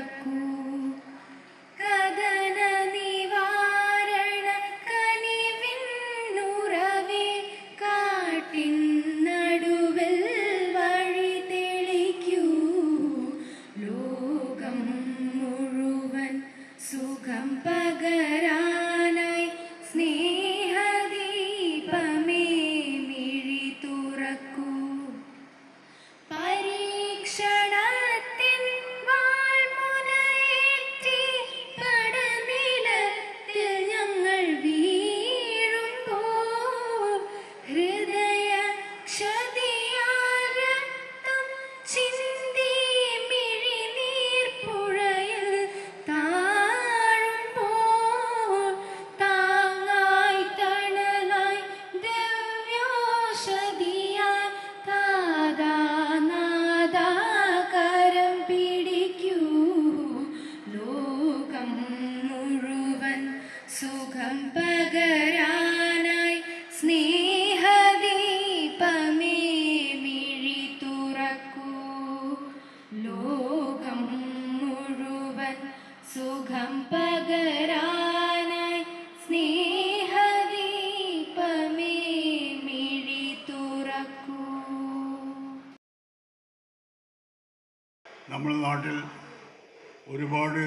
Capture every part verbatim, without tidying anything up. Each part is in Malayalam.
തുറക്കൂ. കഥന നിവാരണ കനിവിന്നുറവേ കാട്ടിൻ നടുവിൽ വഴി തെളിക്കൂ. ലോകം മുഴുവൻ സുഖം പകരാനായി സ്നേഹദീപമേ മിഴി തുറക്കൂ. പരീക്ഷണത്തിൻ വാൾമുനയേറ്റി പടനിലത്തിൽ ഞങ്ങൾ വീഴുമ്പോൾ ഹൃദയക്ഷതിയാൽ രക്തം ചിന്തി മിഴിനീർപ്പുഴയിൽ താഴുമ്പോൾ താങ്ങായി തണലായി ദിവ്യോഷധിയാൽ താതാനാദാകരം പിടിക്കൂ. ലോകം മുഴുവൻ സുഖം പകരാനായി സ്നേഹദീപമേ മിഴി തുറക്കൂ. ലോകം മുഴുവൻ സുഖം പകരാനായി സ്നേഹദീപമേ മിഴി തുറക്കൂ. നമ്മുടെ നാട്ടിൽ ഒരുപാട്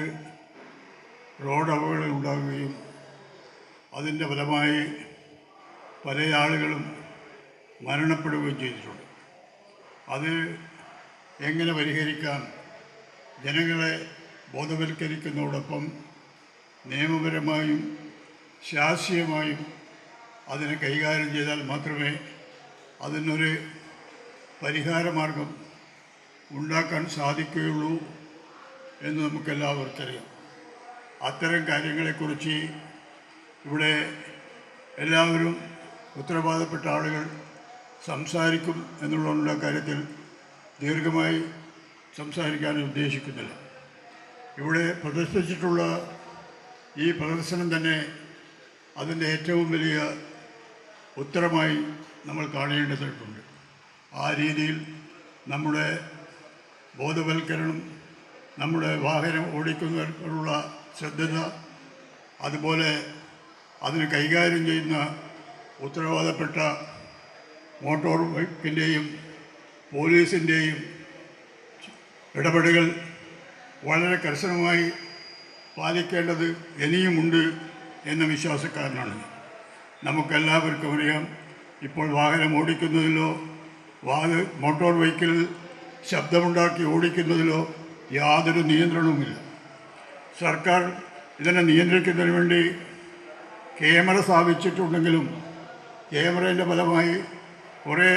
റോഡ് അപകടങ്ങൾ ഉണ്ടാകുകയും അതിൻ്റെ ഫലമായി പല ആളുകളും മരണപ്പെടുകയും ചെയ്തിട്ടുണ്ട്. അത് എങ്ങനെ പരിഹരിക്കാം? ജനങ്ങളെ ബോധവൽക്കരിക്കുന്നതോടൊപ്പം നിയമപരമായും ശാസ്ത്രീയമായും അതിനെ കൈകാര്യം ചെയ്താൽ മാത്രമേ അതിനൊരു പരിഹാരമാർഗം ഉണ്ടാക്കാൻ സാധിക്കുകയുള്ളൂ എന്ന് നമുക്കെല്ലാവർക്കും അറിയാം. അത്തരം കാര്യങ്ങളെക്കുറിച്ച് ഇവിടെ എല്ലാവരും ഉത്തരവാദപ്പെട്ട ആളുകൾ സംസാരിക്കും എന്നുള്ള കാര്യത്തിൽ ദീർഘമായി സംസാരിക്കാൻ ഉദ്ദേശിക്കുന്നില്ല. ഇവിടെ പ്രദർശിപ്പിച്ചിട്ടുള്ള ഈ പ്രദർശനം തന്നെ അതിൻ്റെ ഏറ്റവും വലിയ ഉത്തരമായി നമ്മൾ കാണേണ്ടതായിട്ടുണ്ട്. ആ രീതിയിൽ നമ്മുടെ ബോധവൽക്കരണം, നമ്മുടെ വാഹനം ഓടിക്കുന്നതിനുള്ള ശ്രദ്ധ, അതുപോലെ അതിന് കൈകാര്യം ചെയ്യുന്ന ഉത്തരവാദപ്പെട്ട മോട്ടോർ ബൈക്കിൻ്റെയും പോലീസിൻ്റെയും ഇടപെടലുകൾ വളരെ കർശനമായി പാലിക്കേണ്ടത് ഇനിയുമുണ്ട് എന്ന വിശ്വാസക്കാരനാണ്. നമുക്കെല്ലാവർക്കും അറിയാം, ഇപ്പോൾ വാഹനം ഓടിക്കുന്നതിലോ വാഹ മോട്ടോർ ബൈക്കിൽ ശബ്ദമുണ്ടാക്കി ഓടിക്കുന്നതിലോ യാതൊരു നിയന്ത്രണവുമില്ല. സർക്കാർ ഇതിനെ നിയന്ത്രിക്കുന്നതിന് വേണ്ടി ക്യാമറ സ്ഥാപിച്ചിട്ടുണ്ടെങ്കിലും ക്യാമറയുടെ ഫലമായി കുറേ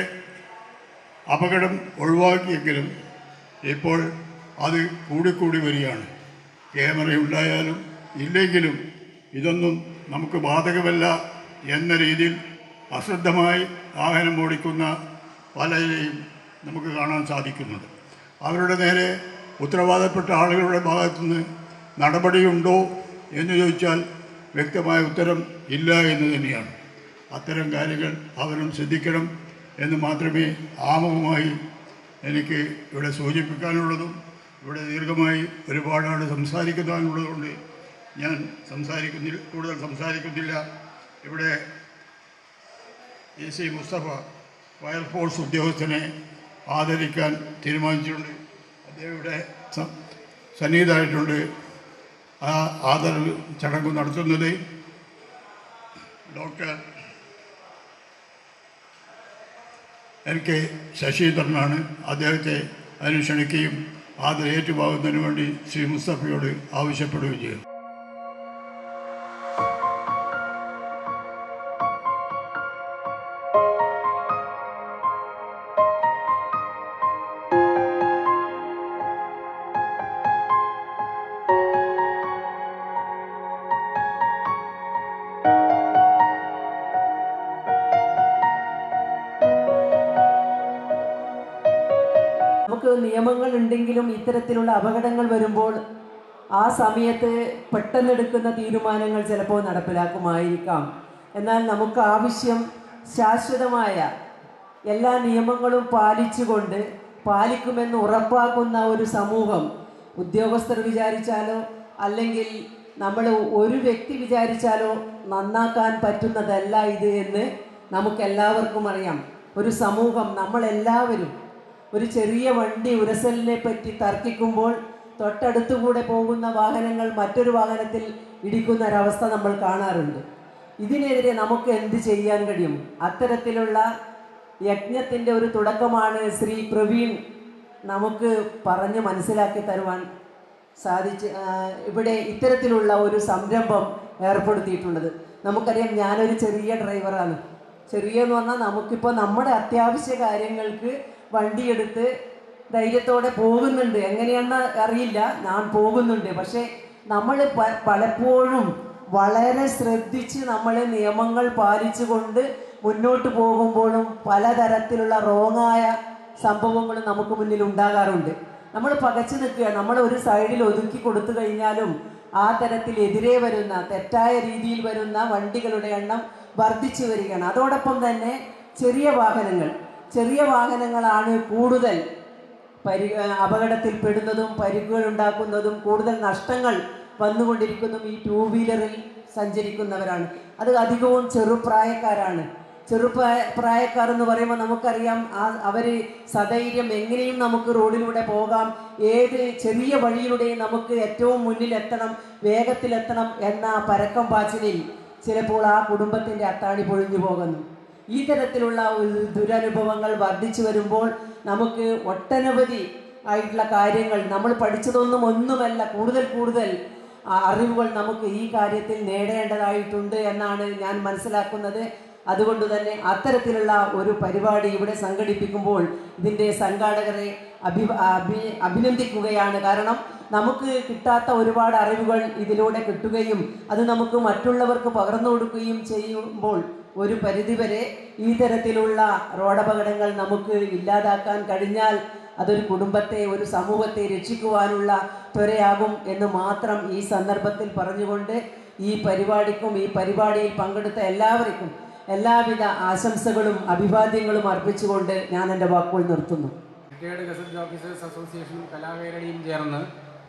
അപകടം ഒഴിവാക്കിയെങ്കിലും ഇപ്പോൾ അത് കൂടിക്കൂടി വരികയാണ്. ക്യാമറ ഉണ്ടായാലും ഇല്ലെങ്കിലും ഇതൊന്നും നമുക്ക് ബാധകമല്ല എന്ന രീതിയിൽ അശ്രദ്ധമായി വാഹനം ഓടിക്കുന്ന പലരെയും നമുക്ക് കാണാൻ സാധിക്കുന്നുണ്ട്. അവരുടെ നേരെ ഉത്തരവാദപ്പെട്ട ആളുകളുടെ ഭാഗത്തുനിന്ന് നടപടിയുണ്ടോ എന്ന് ചോദിച്ചാൽ വ്യക്തമായ ഉത്തരം ഇല്ല എന്ന് തന്നെയാണ്. അത്തരം കാര്യങ്ങൾ അവരും ശ്രദ്ധിക്കണം എന്ന് മാത്രമേ ആമുഖമായി എനിക്ക് ഇവിടെ സൂചിപ്പിക്കാനുള്ളതും. ഇവിടെ ദീർഘമായി ഒരുപാടാണ് സംസാരിക്കുവാനുള്ളതുകൊണ്ട് ഞാൻ സംസാരിക്കുന്നില്ല കൂടുതൽ സംസാരിക്കുന്നില്ല. ഇവിടെ എ സി മുസ്തഫ ഫയർഫോഴ്സ് ഉദ്യോഗസ്ഥനെ ആദരിക്കാൻ തീരുമാനിച്ചിട്ടുണ്ട്. അദ്ദേഹം ഇവിടെ സന്നിഹിതമായിട്ടുണ്ട്. ആ ആദരവ് ചടങ്ങ് നടത്തുന്നത് ഡോക്ടർ എൽ കെ ശശീന്ദ്രനാണ്. അദ്ദേഹത്തെ അതിന് ക്ഷണിക്കുകയും ആദരം ഏറ്റുവാങ്ങുന്നതിന് വേണ്ടി ശ്രീ മുസ്തഫയോട് ആവശ്യപ്പെടുകയും ചെയ്യും. നമുക്ക് നിയമങ്ങൾ ഉണ്ടെങ്കിലും ഇത്തരത്തിലുള്ള അപകടങ്ങൾ വരുമ്പോൾ ആ സമയത്ത് പെട്ടെന്നെടുക്കുന്ന തീരുമാനങ്ങൾ ചിലപ്പോൾ നടപ്പിലാക്കുമായിരിക്കാം. എന്നാൽ നമുക്ക് ആവശ്യം ശാശ്വതമായ എല്ലാ നിയമങ്ങളും പാലിച്ചുകൊണ്ട് പാലിക്കുമെന്ന് ഉറപ്പാക്കുന്ന ഒരു സമൂഹം ഉദ്യോഗസ്ഥർ വിചാരിച്ചാലോ അല്ലെങ്കിൽ നമ്മൾ ഒരു വ്യക്തി വിചാരിച്ചാലോ നന്നാക്കാൻ പറ്റുന്നതല്ല ഇത് എന്ന് നമുക്കെല്ലാവർക്കും അറിയാം. ഒരു സമൂഹം, നമ്മളെല്ലാവരും ഒരു ചെറിയ വണ്ടി ഉരസലിനെ പറ്റി തർക്കിക്കുമ്പോൾ തൊട്ടടുത്തുകൂടെ പോകുന്ന വാഹനങ്ങൾ മറ്റൊരു വാഹനത്തിൽ ഇടിക്കുന്ന ഒരവസ്ഥ നമ്മൾ കാണാറുണ്ട്. ഇതിനെതിരെ നമുക്ക് എന്ത് ചെയ്യാൻ കഴിയും? അത്തരത്തിലുള്ള യജ്ഞത്തിൻ്റെ ഒരു തുടക്കമാണ് ശ്രീ പ്രവീൺ നമുക്ക് പറഞ്ഞ് മനസ്സിലാക്കി തരുവാൻ സാധിച്ച് ഇവിടെ ഇത്തരത്തിലുള്ള ഒരു സംരംഭം ഏർപ്പെടുത്തിയിട്ടുള്ളത്. നമുക്കറിയാം, ഞാനൊരു ചെറിയ ഡ്രൈവറാണ്. ചെറിയെന്ന് പറഞ്ഞാൽ നമുക്കിപ്പോൾ നമ്മുടെ അത്യാവശ്യ കാര്യങ്ങൾക്ക് വണ്ടിയെടുത്ത് ധൈര്യത്തോടെ പോകുന്നുണ്ട്. എങ്ങനെയാണെന്ന് അറിയില്ല, ഞാൻ പോകുന്നുണ്ട്. പക്ഷേ നമ്മൾ പലപ്പോഴും വളരെ ശ്രദ്ധിച്ച് നമ്മൾ നിയമങ്ങൾ പാലിച്ചുകൊണ്ട് മുന്നോട്ട് പോകുമ്പോഴും പലതരത്തിലുള്ള റോങ്ങായ സംഭവങ്ങളും നമുക്ക് മുന്നിൽ ഉണ്ടാകാറുണ്ട്. നമ്മൾ പകച്ചു നിൽക്കുക, നമ്മൾ ഒരു സൈഡിൽ ഒതുക്കി കൊടുത്തു കഴിഞ്ഞാലും ആ തരത്തിൽ എതിരെ വരുന്ന തെറ്റായ രീതിയിൽ വരുന്ന വണ്ടികളുടെ എണ്ണം വർദ്ധിച്ചു വരികയാണ്. അതോടൊപ്പം തന്നെ ചെറിയ വാഹനങ്ങൾ ചെറിയ വാഹനങ്ങളാണ് കൂടുതൽ പരി അപകടത്തിൽപ്പെടുന്നതും പരിക്കുകൾ ഉണ്ടാക്കുന്നതും കൂടുതൽ നഷ്ടങ്ങൾ വന്നുകൊണ്ടിരിക്കുന്നതും ഈ ടൂ വീലറിൽ സഞ്ചരിക്കുന്നവരാണ്. അത് അധികവും ചെറുപ്രായക്കാരാണ്. ചെറുപ്രായ പ്രായക്കാർ എന്ന് പറയുമ്പോൾ നമുക്കറിയാം, ആ അവർ സധൈര്യം എങ്ങനെയും നമുക്ക് റോഡിലൂടെ പോകാം, ഏത് ചെറിയ വഴിയിലൂടെയും നമുക്ക് ഏറ്റവും മുന്നിലെത്തണം, വേഗത്തിലെത്തണം എന്ന പരക്കം പാച്ചിലിൽ ചിലപ്പോൾ ആ കുടുംബത്തിൻ്റെ അത്താണി പൊഴിഞ്ഞു പോകുന്നു. ഈ തരത്തിലുള്ള ദുരനുഭവങ്ങൾ വർദ്ധിച്ചു വരുമ്പോൾ നമുക്ക് ഒട്ടനവധി ആയിട്ടുള്ള കാര്യങ്ങൾ, നമ്മൾ പഠിച്ചതൊന്നും ഒന്നുമല്ല, കൂടുതൽ കൂടുതൽ അറിവുകൾ നമുക്ക് ഈ കാര്യത്തിൽ നേടേണ്ടതായിട്ടുണ്ട് എന്നാണ് ഞാൻ മനസ്സിലാക്കുന്നത്. അതുകൊണ്ട് തന്നെ അത്തരത്തിലുള്ള ഒരു പരിപാടി ഇവിടെ സംഘടിപ്പിക്കുമ്പോൾ ഇതിൻ്റെ സംഘാടകരെ അഭി അഭി അഭിനന്ദിക്കുകയാണ്. കാരണം നമുക്ക് കിട്ടാത്ത ഒരുപാട് അറിവുകൾ ഇതിലൂടെ കിട്ടുകയും അത് നമുക്ക് മറ്റുള്ളവർക്ക് പകർന്നു കൊടുക്കുകയും ചെയ്യുമ്പോൾ ഒരു പരിധിവരെ ഈ തരത്തിലുള്ള റോഡപകടങ്ങൾ നമുക്ക് ഇല്ലാതാക്കാൻ കഴിഞ്ഞാൽ അതൊരു കുടുംബത്തെ, ഒരു സമൂഹത്തെ രക്ഷിക്കുവാനുള്ള ത്വരയാകും എന്ന് മാത്രം ഈ സന്ദർഭത്തിൽ പറഞ്ഞുകൊണ്ട് ഈ പരിപാടിക്കും ഈ പരിപാടിയിൽ പങ്കെടുത്ത എല്ലാവർക്കും എല്ലാവിധ ആശംസകളും അഭിവാദ്യങ്ങളും അർപ്പിച്ചുകൊണ്ട് ഞാൻ എൻ്റെ വാക്കുകൾ നിർത്തുന്നു. റിട്ടയേർഡ് ഗസറ്റ് ഓഫീസേഴ്സ് അസോസിയേഷനും കലാകേരളിയും ചേർന്ന്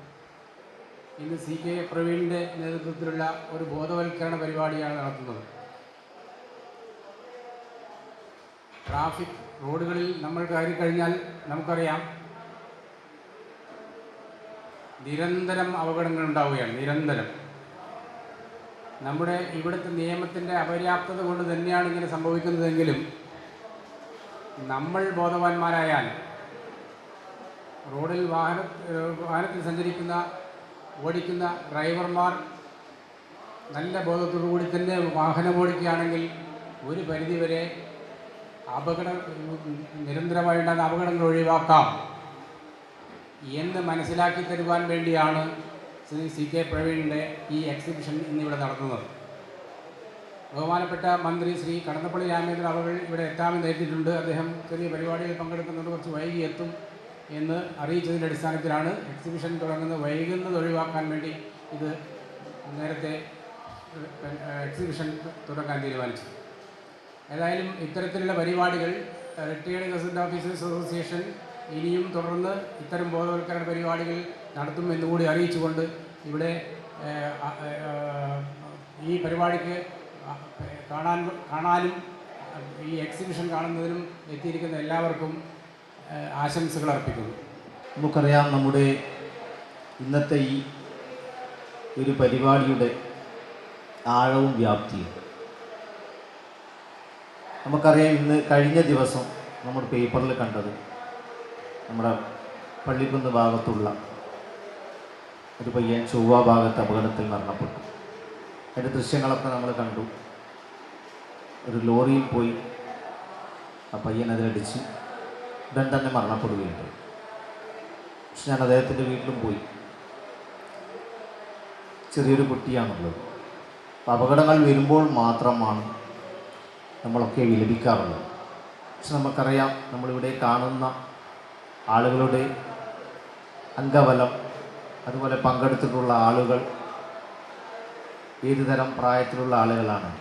ഇന്ന് സി കെ പ്രവീണിൻ്റെ നേതൃത്വത്തിലുള്ള ഒരു ബോധവൽക്കരണ പരിപാടിയാണ് നടത്തുന്നത്. ട്രാഫിക് റോഡുകളിൽ നമ്മൾ കയറി കഴിഞ്ഞാൽ നമുക്കറിയാം, നിരന്തരം അപകടങ്ങൾ ഉണ്ടാവുകയാണ്. നിരന്തരം നമ്മുടെ ഇവിടുത്തെ നിയമത്തിൻ്റെ അപര്യാപ്തത കൊണ്ട് തന്നെയാണ് ഇങ്ങനെ സംഭവിക്കുന്നതെങ്കിലും നമ്മൾ ബോധവാന്മാരായാൽ റോഡിൽ വാഹന വാഹനത്തിൽ സഞ്ചരിക്കുന്ന ഓടിക്കുന്ന ഡ്രൈവർമാർ നല്ല ബോധത്തോടു കൂടി തന്നെ വാഹനം ഓടിക്കുകയാണെങ്കിൽ ഒരു പരിധിവരെ അപകട നിരന്തരമായിട്ടുണ്ടാകുന്ന അപകടങ്ങൾ ഒഴിവാക്കാം എന്ന് മനസ്സിലാക്കി തരുവാൻ വേണ്ടിയാണ് ശ്രീ സി കെ പ്രവീണിൻ്റെ ഈ എക്സിബിഷൻ ഇന്നിവിടെ നടത്തുന്നത്. ബഹുമാനപ്പെട്ട മന്ത്രി ശ്രീ കടന്നപ്പള്ളി രാമചന്ദ്രൻ അവർ ഇവിടെ എത്താമെന്ന് എത്തിയിട്ടുണ്ട്. അദ്ദേഹം ചെറിയ പരിപാടിയിൽ പങ്കെടുക്കുന്നുണ്ട്, കുറച്ച് വൈകി എത്തും എന്ന് അറിയിച്ചതിൻ്റെ അടിസ്ഥാനത്തിലാണ് എക്സിബിഷൻ തുടങ്ങുന്നത്. വൈകുന്നത് ഒഴിവാക്കാൻ വേണ്ടി ഇത് നേരത്തെ എക്സിബിഷൻ തുടങ്ങാൻ തീരുമാനിച്ചത്. ഏതായാലും ഇത്തരത്തിലുള്ള പരിപാടികൾ റിട്ടയേർഡ് ഗസറ്റ് ഓഫീസേഴ്സ് അസോസിയേഷൻ ഇനിയും തുടർന്ന് ഇത്തരം ബോധവൽക്കരണ പരിപാടികൾ നടത്തുമെന്നുകൂടി അറിയിച്ചുകൊണ്ട് ഇവിടെ ഈ പരിപാടിക്ക് കാണാൻ കാണാനും ഈ എക്സിബിഷൻ കാണുന്നതിനും എത്തിയിരിക്കുന്ന എല്ലാവർക്കും ആശംസകൾ അർപ്പിക്കുന്നു. നമുക്കറിയാം, നമ്മുടെ ഇന്നത്തെ ഈ ഒരു പരിപാടിയുടെ ആഴവും വ്യാപ്തിയും നമുക്കറിയാം. ഇന്ന് കഴിഞ്ഞ ദിവസം നമ്മൾ പേപ്പറിൽ കണ്ടത് നമ്മുടെ പള്ളിക്കുന്ന് ഭാഗത്തുള്ള ഒരു പയ്യൻ ചൊവ്വ ഭാഗത്ത് അപകടത്തിൽ മരണപ്പെട്ടു. അതിൻ്റെ ദൃശ്യങ്ങളൊക്കെ നമ്മൾ കണ്ടു. ഒരു ലോറിയിൽ പോയി ആ പയ്യൻ അതിലടിച്ച് ഉടൻ തന്നെ മരണപ്പെടുകയുണ്ട്. പക്ഷെ ഞാൻ അദ്ദേഹത്തിൻ്റെ വീട്ടിലും പോയി. ചെറിയൊരു കുട്ടിയാണുള്ളത്. അപ്പോൾ അപകടങ്ങൾ വരുമ്പോൾ മാത്രമാണ് നമ്മളൊക്കെ വിലപിക്കാറുള്ളത്. പക്ഷെ നമുക്കറിയാം, നമ്മളിവിടെ കാണുന്ന ആളുകളുടെ അംഗബലം, അതുപോലെ പങ്കെടുത്തിട്ടുള്ള ആളുകൾ ഏതു തരം പ്രായത്തിലുള്ള ആളുകളാണ്.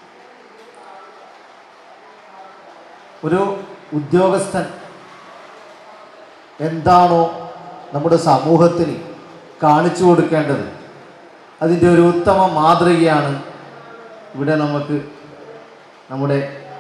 ഒരു ഉദ്യോഗസ്ഥൻ എന്താണോ നമ്മുടെ സമൂഹത്തിന് കാണിച്ചു കൊടുക്കേണ്ടത്. അതിൻ്റെ ഒരു ഉത്തമ മാതൃകയാണ് ഇവിടെ നമുക്ക് നമ്മുടെ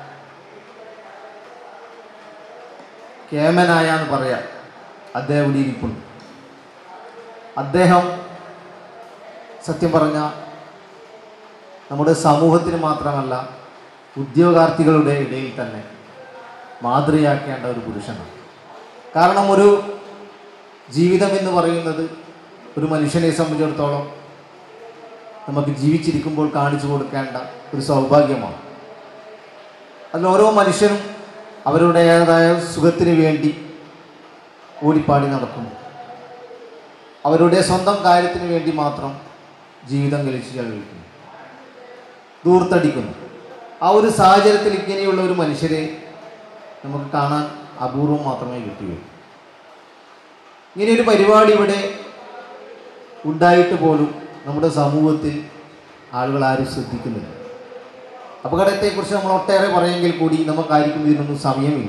കേമനായ എന്ന് പറയാം. അദ്ദേഹം ഇവിടെ ഇരിപ്പുണ്ട്. അദ്ദേഹം സത്യം പറഞ്ഞ നമ്മുടെ സമൂഹത്തിന് മാത്രമല്ല ഉദ്യോഗാർത്ഥികളുടെ ഇടയിൽ തന്നെ മാതൃകയാക്കേണ്ട ഒരു പുരുഷനാണ്. കാരണം ഒരു ജീവിതം എന്ന് പറയുന്നത് ഒരു മനുഷ്യനെ സംബന്ധിച്ചിടത്തോളം നമുക്ക് ജീവിച്ചിരിക്കുമ്പോൾ കാണിച്ചു കൊടുക്കേണ്ട ഒരു സൗഭാഗ്യമാണ്. അതിൽ ഓരോ മനുഷ്യനും അവരുടേതായ സുഖത്തിന് വേണ്ടി ഓടിപ്പാടി നടക്കുന്നു. അവരുടെ സ്വന്തം കാര്യത്തിന് വേണ്ടി മാത്രം ജീവിതം കഴിച്ച് ചെലവഴിക്കുന്നു, ദൂർത്തടിക്കുന്നു. ആ ഒരു സാഹചര്യത്തിൽ ഇങ്ങനെയുള്ള ഒരു മനുഷ്യരെ നമുക്ക് കാണാൻ അപൂർവം മാത്രമേ കിട്ടുകയുള്ളൂ. ഇങ്ങനെയൊരു പരിപാടി ഇവിടെ ഉണ്ടായിട്ട് പോലും നമ്മുടെ സമൂഹത്തിൽ ആളുകൾ ആരും ശ്രദ്ധിക്കുന്നില്ല. അപകടത്തെക്കുറിച്ച് നമ്മൾ ഒട്ടേറെ പറയുമെങ്കിൽ കൂടി നമുക്കായിരിക്കും ഇതിനൊന്നും സമയമില്ല.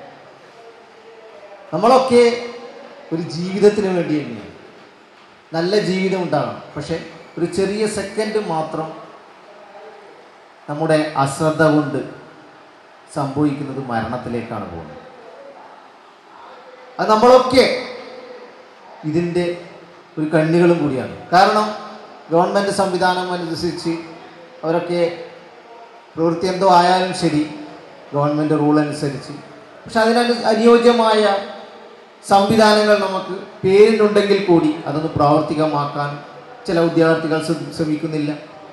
നമ്മളൊക്കെ ഒരു ജീവിതത്തിന് വേണ്ടി തന്നെയാണ്. നല്ല ജീവിതം ഉണ്ടാകണം. പക്ഷെ ഒരു ചെറിയ സെക്കൻഡ് മാത്രം നമ്മുടെ അശ്രദ്ധ കൊണ്ട് സംഭവിക്കുന്നത് മരണത്തിലേക്കാണ് പോകുന്നത്. അത് നമ്മളൊക്കെ ഇതിൻ്റെ ഒരു കണ്ണികളും കൂടിയാണ്. കാരണം ഗവൺമെൻറ് സംവിധാനം അനുസരിച്ച് അവരൊക്കെ പ്രവൃത്തി എന്തോ ആയാലും ശരി, ഗവൺമെൻറ് റൂൾ അനുസരിച്ച്. പക്ഷെ അതിനു അനുയോജ്യമായ സംവിധാനങ്ങൾ നമുക്ക് പേരിനുണ്ടെങ്കിൽ കൂടി അതൊന്ന് പ്രാവർത്തികമാക്കാൻ ചില ഉദ്യോഗാർത്ഥികൾ ശ്രമിക്കുന്നില്ല.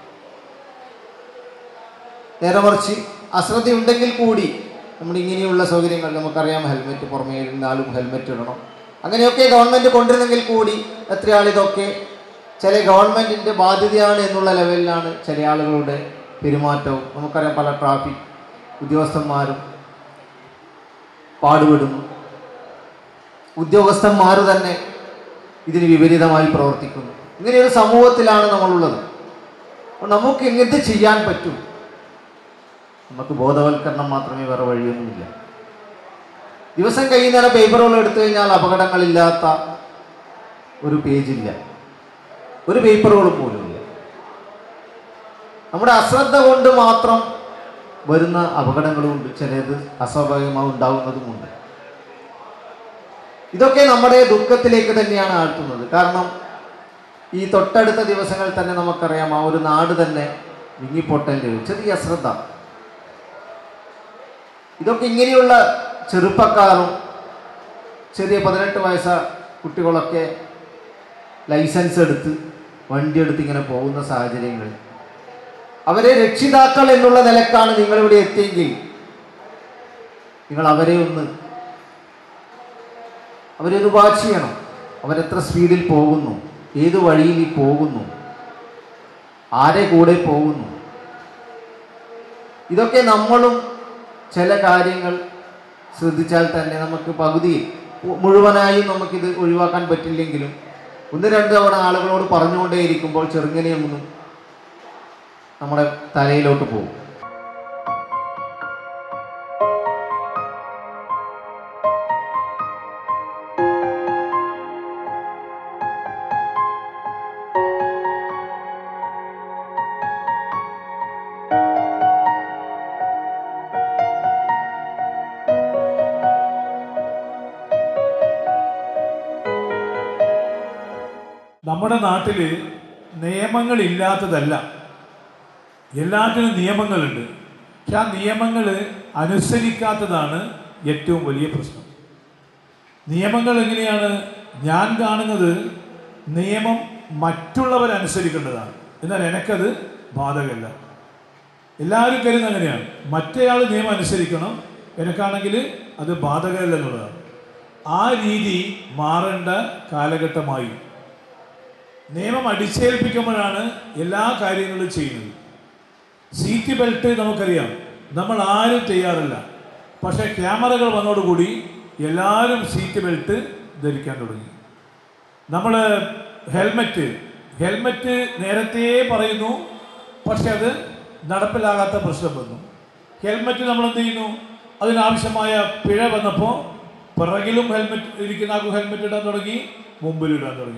നേരെ മറിച്ച് അശ്രദ്ധയുണ്ടെങ്കിൽ കൂടി നമ്മൾ ഇങ്ങനെയുള്ള സൗകര്യങ്ങൾ നമുക്കറിയാം. ഹെൽമെറ്റ് പുറമേ ഇരുന്നാലും ഹെൽമെറ്റ് ഇടണം. അങ്ങനെയൊക്കെ ഗവൺമെൻറ് കൊണ്ടിരുന്നെങ്കിൽ കൂടി എത്രയാൾ ഇതൊക്കെ ചില ഗവൺമെൻറ്റിൻ്റെ ബാധ്യതയാണ് എന്നുള്ള ലെവലിലാണ് ചില ആളുകളുടെ പെരുമാറ്റവും. നമുക്കറിയാം പല ട്രാഫിക് ഉദ്യോഗസ്ഥന്മാരും പാടുപെടുന്നു. ഉദ്യോഗസ്ഥന്മാർ തന്നെ ഇതിന് വിപരീതമായി പ്രവർത്തിക്കുന്നു. ഇങ്ങനെയൊരു സമൂഹത്തിലാണ് നമ്മളുള്ളത്. അപ്പോൾ നമുക്ക് എന്ത് ചെയ്യാൻ പറ്റും? നമുക്ക് ബോധവൽക്കരണം മാത്രമേ, വേറെ വഴിയൊന്നുമില്ല. ദിവസം കഴിയുന്നേരം പേപ്പറുകൾ എടുത്തു കഴിഞ്ഞാൽ അപകടങ്ങളില്ലാത്ത ഒരു പേജില്ല, ഒരു പേപ്പറുകളും പോലുമില്ല. നമ്മുടെ അശ്രദ്ധ കൊണ്ട് മാത്രം വരുന്ന അപകടങ്ങളുമുണ്ട്, ചിലത് അസ്വാഭാവികമായി ഉണ്ടാകുന്നതുമുണ്ട്. ഇതൊക്കെ നമ്മുടെ ദുഃഖത്തിലേക്ക് തന്നെയാണ് ആഴ്ത്തുന്നത്. കാരണം ഈ തൊട്ടടുത്ത ദിവസങ്ങളിൽ തന്നെ നമുക്കറിയാം, ആ ഒരു നാട് തന്നെ വിങ്ങിപ്പൊട്ടേണ്ടി വരും. ചെറിയ അശ്രദ്ധ. ഇതൊക്കെ ഇങ്ങനെയുള്ള ചെറുപ്പക്കാരും ചെറിയ പതിനെട്ട് വയസ്സ കുട്ടികളൊക്കെ ലൈസൻസ് എടുത്ത് വണ്ടി എടുത്ത് ഇങ്ങനെ പോകുന്ന സാഹചര്യങ്ങൾ, അവരെ രക്ഷിതാക്കൾ എന്നുള്ള നിലക്കാണ് നിങ്ങളിവിടെ എത്തിയെങ്കിൽ നിങ്ങൾ അവരെ ഒന്ന് അവരെ ഒന്ന് വാച്ച് ചെയ്യണം. അവരെത്ര സ്പീഡിൽ പോകുന്നു, ഏത് വഴിയിൽ പോകുന്നു, ആരെ കൂടെ പോകുന്നു. ഇതൊക്കെ നമ്മളും ചില കാര്യങ്ങൾ ശ്രദ്ധിച്ചാൽ തന്നെ നമുക്ക് പകുതി മുഴുവനായും നമുക്കിത് ഒഴിവാക്കാൻ പറ്റില്ലെങ്കിലും ഒന്ന് രണ്ട് തവണ ആളുകളോട് പറഞ്ഞുകൊണ്ടേയിരിക്കുമ്പോൾ ചെറുങ്ങനെയൊന്നും നമ്മുടെ തലയിലോട്ട് പോകും. നമ്മുടെ നാട്ടിൽ നിയമങ്ങളില്ലാത്തതല്ല, എല്ലാറ്റിനും നിയമങ്ങളുണ്ട്. പക്ഷെ ആ നിയമങ്ങൾ അനുസരിക്കാത്തതാണ് ഏറ്റവും വലിയ പ്രശ്നം. നിയമങ്ങൾ എങ്ങനെയാണ് ഞാൻ കാണുന്നത്? നിയമം മറ്റുള്ളവരനുസരിക്കേണ്ടതാണ്, എന്നാൽ എനിക്കത് ബാധകമല്ല. എല്ലാവരും കരുതുന്നത് അങ്ങനെയാണ്. മറ്റേയാൾ നിയമം അനുസരിക്കണം, എനിക്കാണെങ്കിൽ അത് ബാധകമല്ല എന്നുള്ളതാണ്. ആ രീതി മാറേണ്ട കാലഘട്ടമായി. നിയമം അടിച്ചേൽപ്പിക്കുമ്പോഴാണ് എല്ലാ കാര്യങ്ങളും ചെയ്യുന്നത്. സീറ്റ് ബെൽറ്റ് നമുക്കറിയാം, നമ്മൾ ആരും തയ്യാറല്ല. പക്ഷേ ക്യാമറകൾ വന്നതോടുകൂടി എല്ലാവരും സീറ്റ് ബെൽറ്റ് ധരിക്കാൻ തുടങ്ങി. നമ്മൾ ഹെൽമെറ്റ് ഹെൽമെറ്റ് നേരത്തെ പറയുന്നു, പക്ഷെ അത് നടപ്പിലാകാത്ത പ്രശ്നം വന്നു. ഹെൽമെറ്റ് നമ്മൾ എന്ത് ചെയ്യുന്നു? അതിനാവശ്യമായ പിഴ വന്നപ്പോൾ പിറകിലും ഹെൽമെറ്റ് ഇരിക്കുന്ന ആൾക്കും ഹെൽമെറ്റ് ഇടാൻ തുടങ്ങി, മുമ്പിലിടാൻ തുടങ്ങി.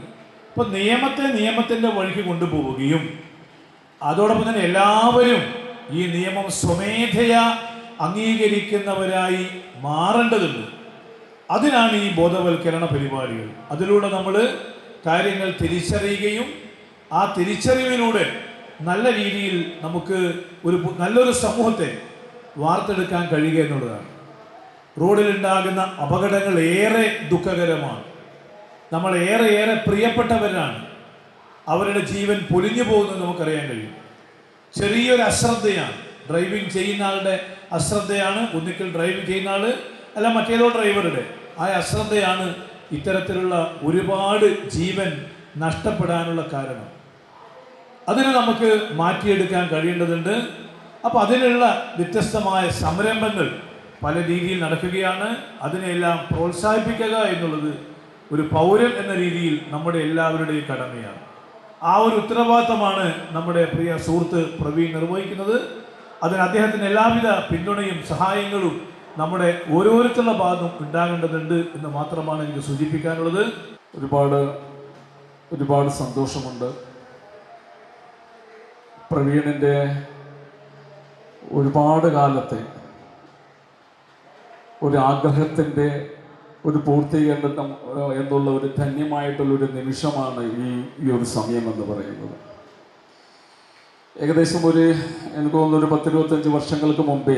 അപ്പോൾ നിയമത്തെ നിയമത്തിൻ്റെ വഴിക്ക് കൊണ്ടുപോവുകയും അതോടൊപ്പം തന്നെ എല്ലാവരും ഈ നിയമം സ്വമേധയാ അംഗീകരിക്കുന്നവരായി മാറേണ്ടതുണ്ട്. അതിനാണ് ഈ ബോധവൽക്കരണ പരിപാടികൾ. അതിലൂടെ നമ്മൾ കാര്യങ്ങൾ തിരിച്ചറിയുകയും ആ തിരിച്ചറിവിലൂടെ നല്ല രീതിയിൽ നമുക്ക് ഒരു നല്ലൊരു സമൂഹത്തെ വാർത്തെടുക്കാൻ കഴിയുക എന്നുള്ളതാണ്. റോഡിലുണ്ടാകുന്ന അപകടങ്ങൾ ഏറെ ദുഃഖകരമാണ്. നമ്മൾ ഏറെ ഏറെ പ്രിയപ്പെട്ടവരാണ്. അവരുടെ ജീവൻ പൊലിഞ്ഞു പോകുന്നത് നമുക്കറിയാൻ കഴിയും. ചെറിയൊരു അശ്രദ്ധയാണ്, ഡ്രൈവിംഗ് ചെയ്യുന്ന ആളുടെ അശ്രദ്ധയാണ്, ഒന്നിക്കൽ ഡ്രൈവിംഗ് ചെയ്യുന്ന ആൾ അല്ല മറ്റേതോ ഡ്രൈവറുടെ ആ അശ്രദ്ധയാണ് ഇത്തരത്തിലുള്ള ഒരുപാട് ജീവൻ നഷ്ടപ്പെടാനുള്ള കാരണം. അതിനെ നമുക്ക് മാറ്റിയെടുക്കാൻ കഴിയേണ്ടതുണ്ട്. അപ്പോൾ അതിനുള്ള വ്യത്യസ്തമായ സംരംഭങ്ങൾ പല രീതിയിൽ നടക്കുകയാണ്. അതിനെല്ലാം പ്രോത്സാഹിപ്പിക്കുക എന്നുള്ളത് ഒരു പൗരൻ എന്ന രീതിയിൽ നമ്മുടെ എല്ലാവരുടെയും കടമയാണ്. ആ ഒരു ഉത്തരവാദിത്തമാണ് നമ്മുടെ പ്രിയ സുഹൃത്ത് പ്രവീൺ നിർവഹിക്കുന്നത്. അതിന് അദ്ദേഹത്തിന് എല്ലാവിധ പിന്തുണയും സഹായങ്ങളും നമ്മുടെ ഓരോരുത്തരുടെ ഭാഗത്തും ഉണ്ടാകേണ്ടതുണ്ട് എന്ന് മാത്രമാണ് എനിക്ക് സൂചിപ്പിക്കാനുള്ളത്. ഒരുപാട് ഒരുപാട് സന്തോഷമുണ്ട്. പ്രവീണിൻ്റെ ഒരുപാട് കാലത്തെ ഒരു ആഗ്രഹത്തിൻ്റെ ഒരു പൂർത്തീകരണം എന്നുള്ള ഒരു ധന്യമായിട്ടുള്ളൊരു നിമിഷമാണ് ഈ ഈ ഒരു സമയം എന്ന് പറയുന്നത്. ഏകദേശം ഒരു എനിക്ക് തോന്നുന്നു ഒരു പത്തിരുപത്തഞ്ച് വർഷങ്ങൾക്ക് മുമ്പേ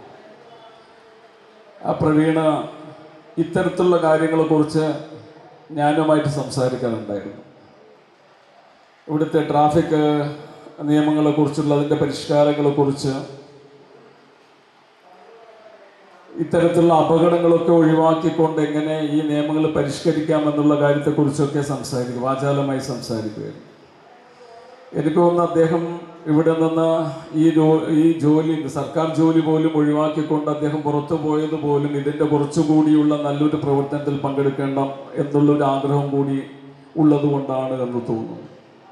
ആ പ്രവീണ ഇത്തരത്തിലുള്ള കാര്യങ്ങളെക്കുറിച്ച് ഞാനുമായിട്ട് സംസാരിക്കാറുണ്ടായിരുന്നു. ഇവിടുത്തെ ട്രാഫിക് നിയമങ്ങളെക്കുറിച്ചുള്ള അതിൻ്റെ പരിഷ്കാരങ്ങളെക്കുറിച്ച്, ഇത്തരത്തിലുള്ള അപകടങ്ങളൊക്കെ ഒഴിവാക്കിക്കൊണ്ട് എങ്ങനെ ഈ നിയമങ്ങൾ പരിഷ്കരിക്കാമെന്നുള്ള കാര്യത്തെക്കുറിച്ചൊക്കെ സംസാരിക്കും, വാചാലമായി സംസാരിക്കുകയായിരുന്നു. എനിക്ക് തോന്നുന്നു അദ്ദേഹം ഇവിടെ നിന്ന് ഈ ജോ ഈ ജോലി സർക്കാർ ജോലി പോലും ഒഴിവാക്കിക്കൊണ്ട് അദ്ദേഹം പുറത്തു പോയത് പോലും ഇതിൻ്റെ കുറച്ചുകൂടിയുള്ള നല്ലൊരു പ്രവർത്തനത്തിൽ പങ്കെടുക്കേണ്ട എന്നുള്ളൊരു ആഗ്രഹം കൂടി ഉള്ളത് കൊണ്ടാണ് എന്ന് തോന്നുന്നു.